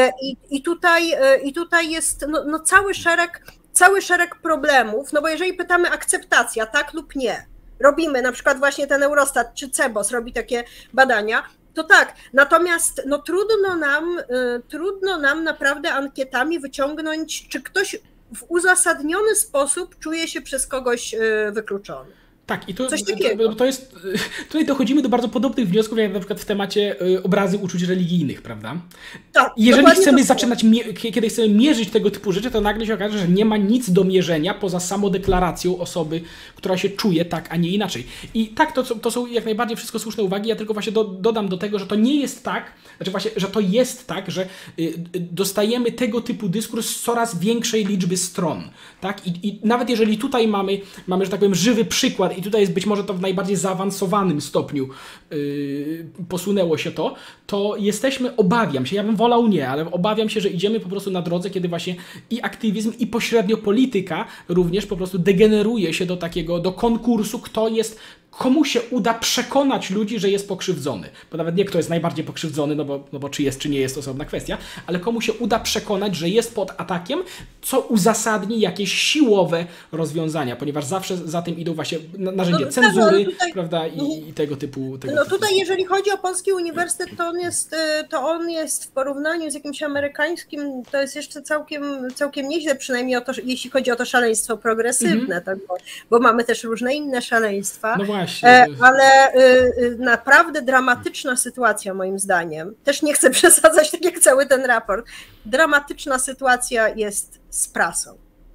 I tutaj jest cały szereg problemów, no bo jeżeli pytamy akceptacja, tak lub nie, robimy, na przykład właśnie ten Eurostat czy CEBOS robi takie badania, to tak, natomiast no, trudno nam naprawdę ankietami wyciągnąć, czy ktoś w uzasadniony sposób czuje się przez kogoś wykluczony. Tak, i to jest, tutaj dochodzimy do bardzo podobnych wniosków, jak na przykład w temacie obrazy uczuć religijnych, prawda? Tak, jeżeli chcemy kiedy chcemy mierzyć tego typu rzeczy, to nagle się okaże, że nie ma nic do mierzenia poza samodeklaracją osoby, która się czuje tak, a nie inaczej. I tak, to są jak najbardziej wszystko słuszne uwagi, ja tylko właśnie dodam do tego, że to nie jest tak, znaczy właśnie, że to jest tak, że dostajemy tego typu dyskurs z coraz większej liczby stron, tak? I nawet jeżeli tutaj mamy, że tak powiem, żywy przykład i tutaj jest być może to w najbardziej zaawansowanym stopniu posunęło się to jesteśmy, obawiam się, ja bym wolał nie, ale obawiam się, że idziemy po prostu na drodze, kiedy właśnie i aktywizm, i pośrednio polityka również po prostu degeneruje się do konkursu, komu się uda przekonać ludzi, że jest pokrzywdzony. Bo nawet nie kto jest najbardziej pokrzywdzony, no bo czy jest, czy nie jest, to osobna kwestia, ale komu się uda przekonać, że jest pod atakiem, co uzasadni jakieś siłowe rozwiązania, ponieważ zawsze za tym idą właśnie narzędzie cenzury, tutaj, prawda, i tego typu. Tutaj, jeżeli chodzi o Polski Uniwersytet, to on jest w porównaniu z jakimś amerykańskim, to jest jeszcze całkiem nieźle, przynajmniej jeśli chodzi o to szaleństwo progresywne, tak, bo mamy też różne inne szaleństwa. No właśnie. Ale naprawdę dramatyczna sytuacja moim zdaniem. Też nie chcę przesadzać, tak jak cały ten raport. Dramatyczna sytuacja jest z prasą.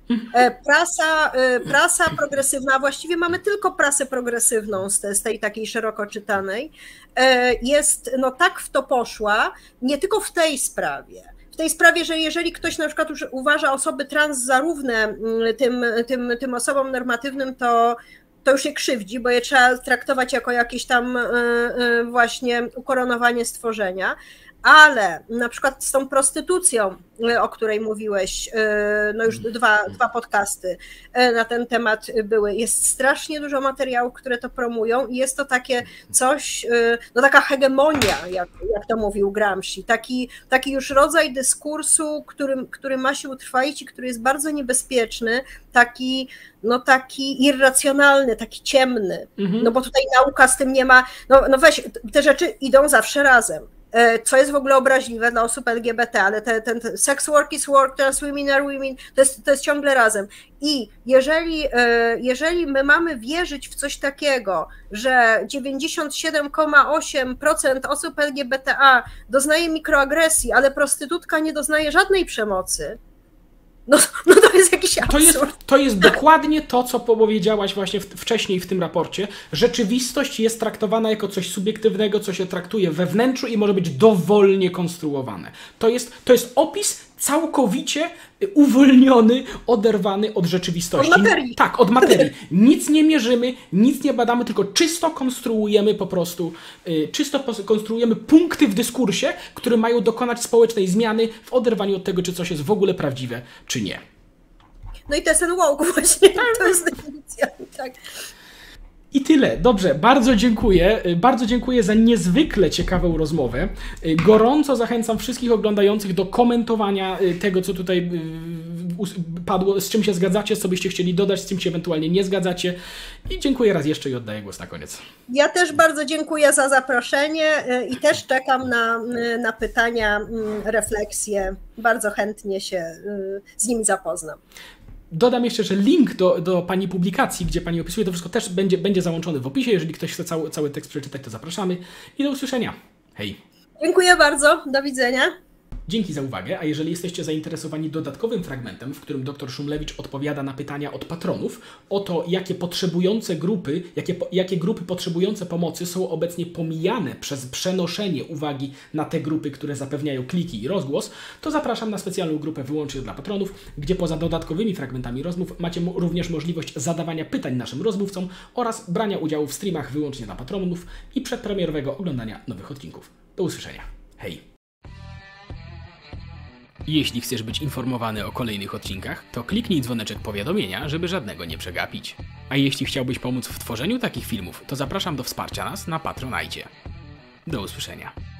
Prasa progresywna, właściwie mamy tylko prasę progresywną z tej takiej szeroko czytanej, jest no tak w to poszła, nie tylko w tej sprawie, że jeżeli ktoś na przykład już uważa osoby trans za równe tym osobom normatywnym, to już je krzywdzi, bo je trzeba traktować jako jakieś tam właśnie ukoronowanie stworzenia, ale na przykład z tą prostytucją, o której mówiłeś, no już dwa podcasty na ten temat były, jest strasznie dużo materiałów, które to promują i jest to takie coś, no taka hegemonia, jak to mówił Gramsci, taki już rodzaj dyskursu, który ma się utrwalić i który jest bardzo niebezpieczny, taki irracjonalny, taki ciemny, no bo tutaj nauka z tym nie ma, no weź, te rzeczy idą zawsze razem. Co jest w ogóle obraźliwe dla osób LGBT, ale ten sex work is work, trans women are women, to jest ciągle razem. I jeżeli my mamy wierzyć w coś takiego, że 97,8% osób LGBTA doznaje mikroagresji, ale prostytutka nie doznaje żadnej przemocy, no to jest jakiś absurd. To jest dokładnie to, co powiedziałaś właśnie wcześniej w tym raporcie. Rzeczywistość jest traktowana jako coś subiektywnego, co się traktuje we wnętrzu i może być dowolnie konstruowane. To jest opis całkowicie uwolniony, oderwany od rzeczywistości. Od materii. Tak, od materii. Nic nie mierzymy, nic nie badamy, tylko czysto konstruujemy punkty w dyskursie, które mają dokonać społecznej zmiany w oderwaniu od tego, czy coś jest w ogóle prawdziwe, czy nie. No i to jest ten woke właśnie, to jest definicja, tak. I tyle. Dobrze, bardzo dziękuję. Bardzo dziękuję za niezwykle ciekawą rozmowę. Gorąco zachęcam wszystkich oglądających do komentowania tego, co tutaj padło, z czym się zgadzacie, co byście chcieli dodać, z czym się ewentualnie nie zgadzacie. I dziękuję raz jeszcze i oddaję głos na koniec. Ja też bardzo dziękuję za zaproszenie i też czekam na pytania, refleksje. Bardzo chętnie się z nimi zapoznam. Dodam jeszcze, że link do Pani publikacji, gdzie Pani opisuje to wszystko, też będzie załączony w opisie. Jeżeli ktoś chce cały tekst przeczytać, to zapraszamy. I do usłyszenia. Hej. Dziękuję bardzo. Do widzenia. Dzięki za uwagę, a jeżeli jesteście zainteresowani dodatkowym fragmentem, w którym dr Szumlewicz odpowiada na pytania od patronów o to, jakie grupy potrzebujące pomocy są obecnie pomijane przez przenoszenie uwagi na te grupy, które zapewniają kliki i rozgłos, to zapraszam na specjalną grupę wyłącznie dla patronów, gdzie poza dodatkowymi fragmentami rozmów macie również możliwość zadawania pytań naszym rozmówcom oraz brania udziału w streamach wyłącznie dla patronów i przedpremierowego oglądania nowych odcinków. Do usłyszenia. Hej! Jeśli chcesz być informowany o kolejnych odcinkach, to kliknij dzwoneczek powiadomienia, żeby żadnego nie przegapić. A jeśli chciałbyś pomóc w tworzeniu takich filmów, to zapraszam do wsparcia nas na Patronite. Do usłyszenia.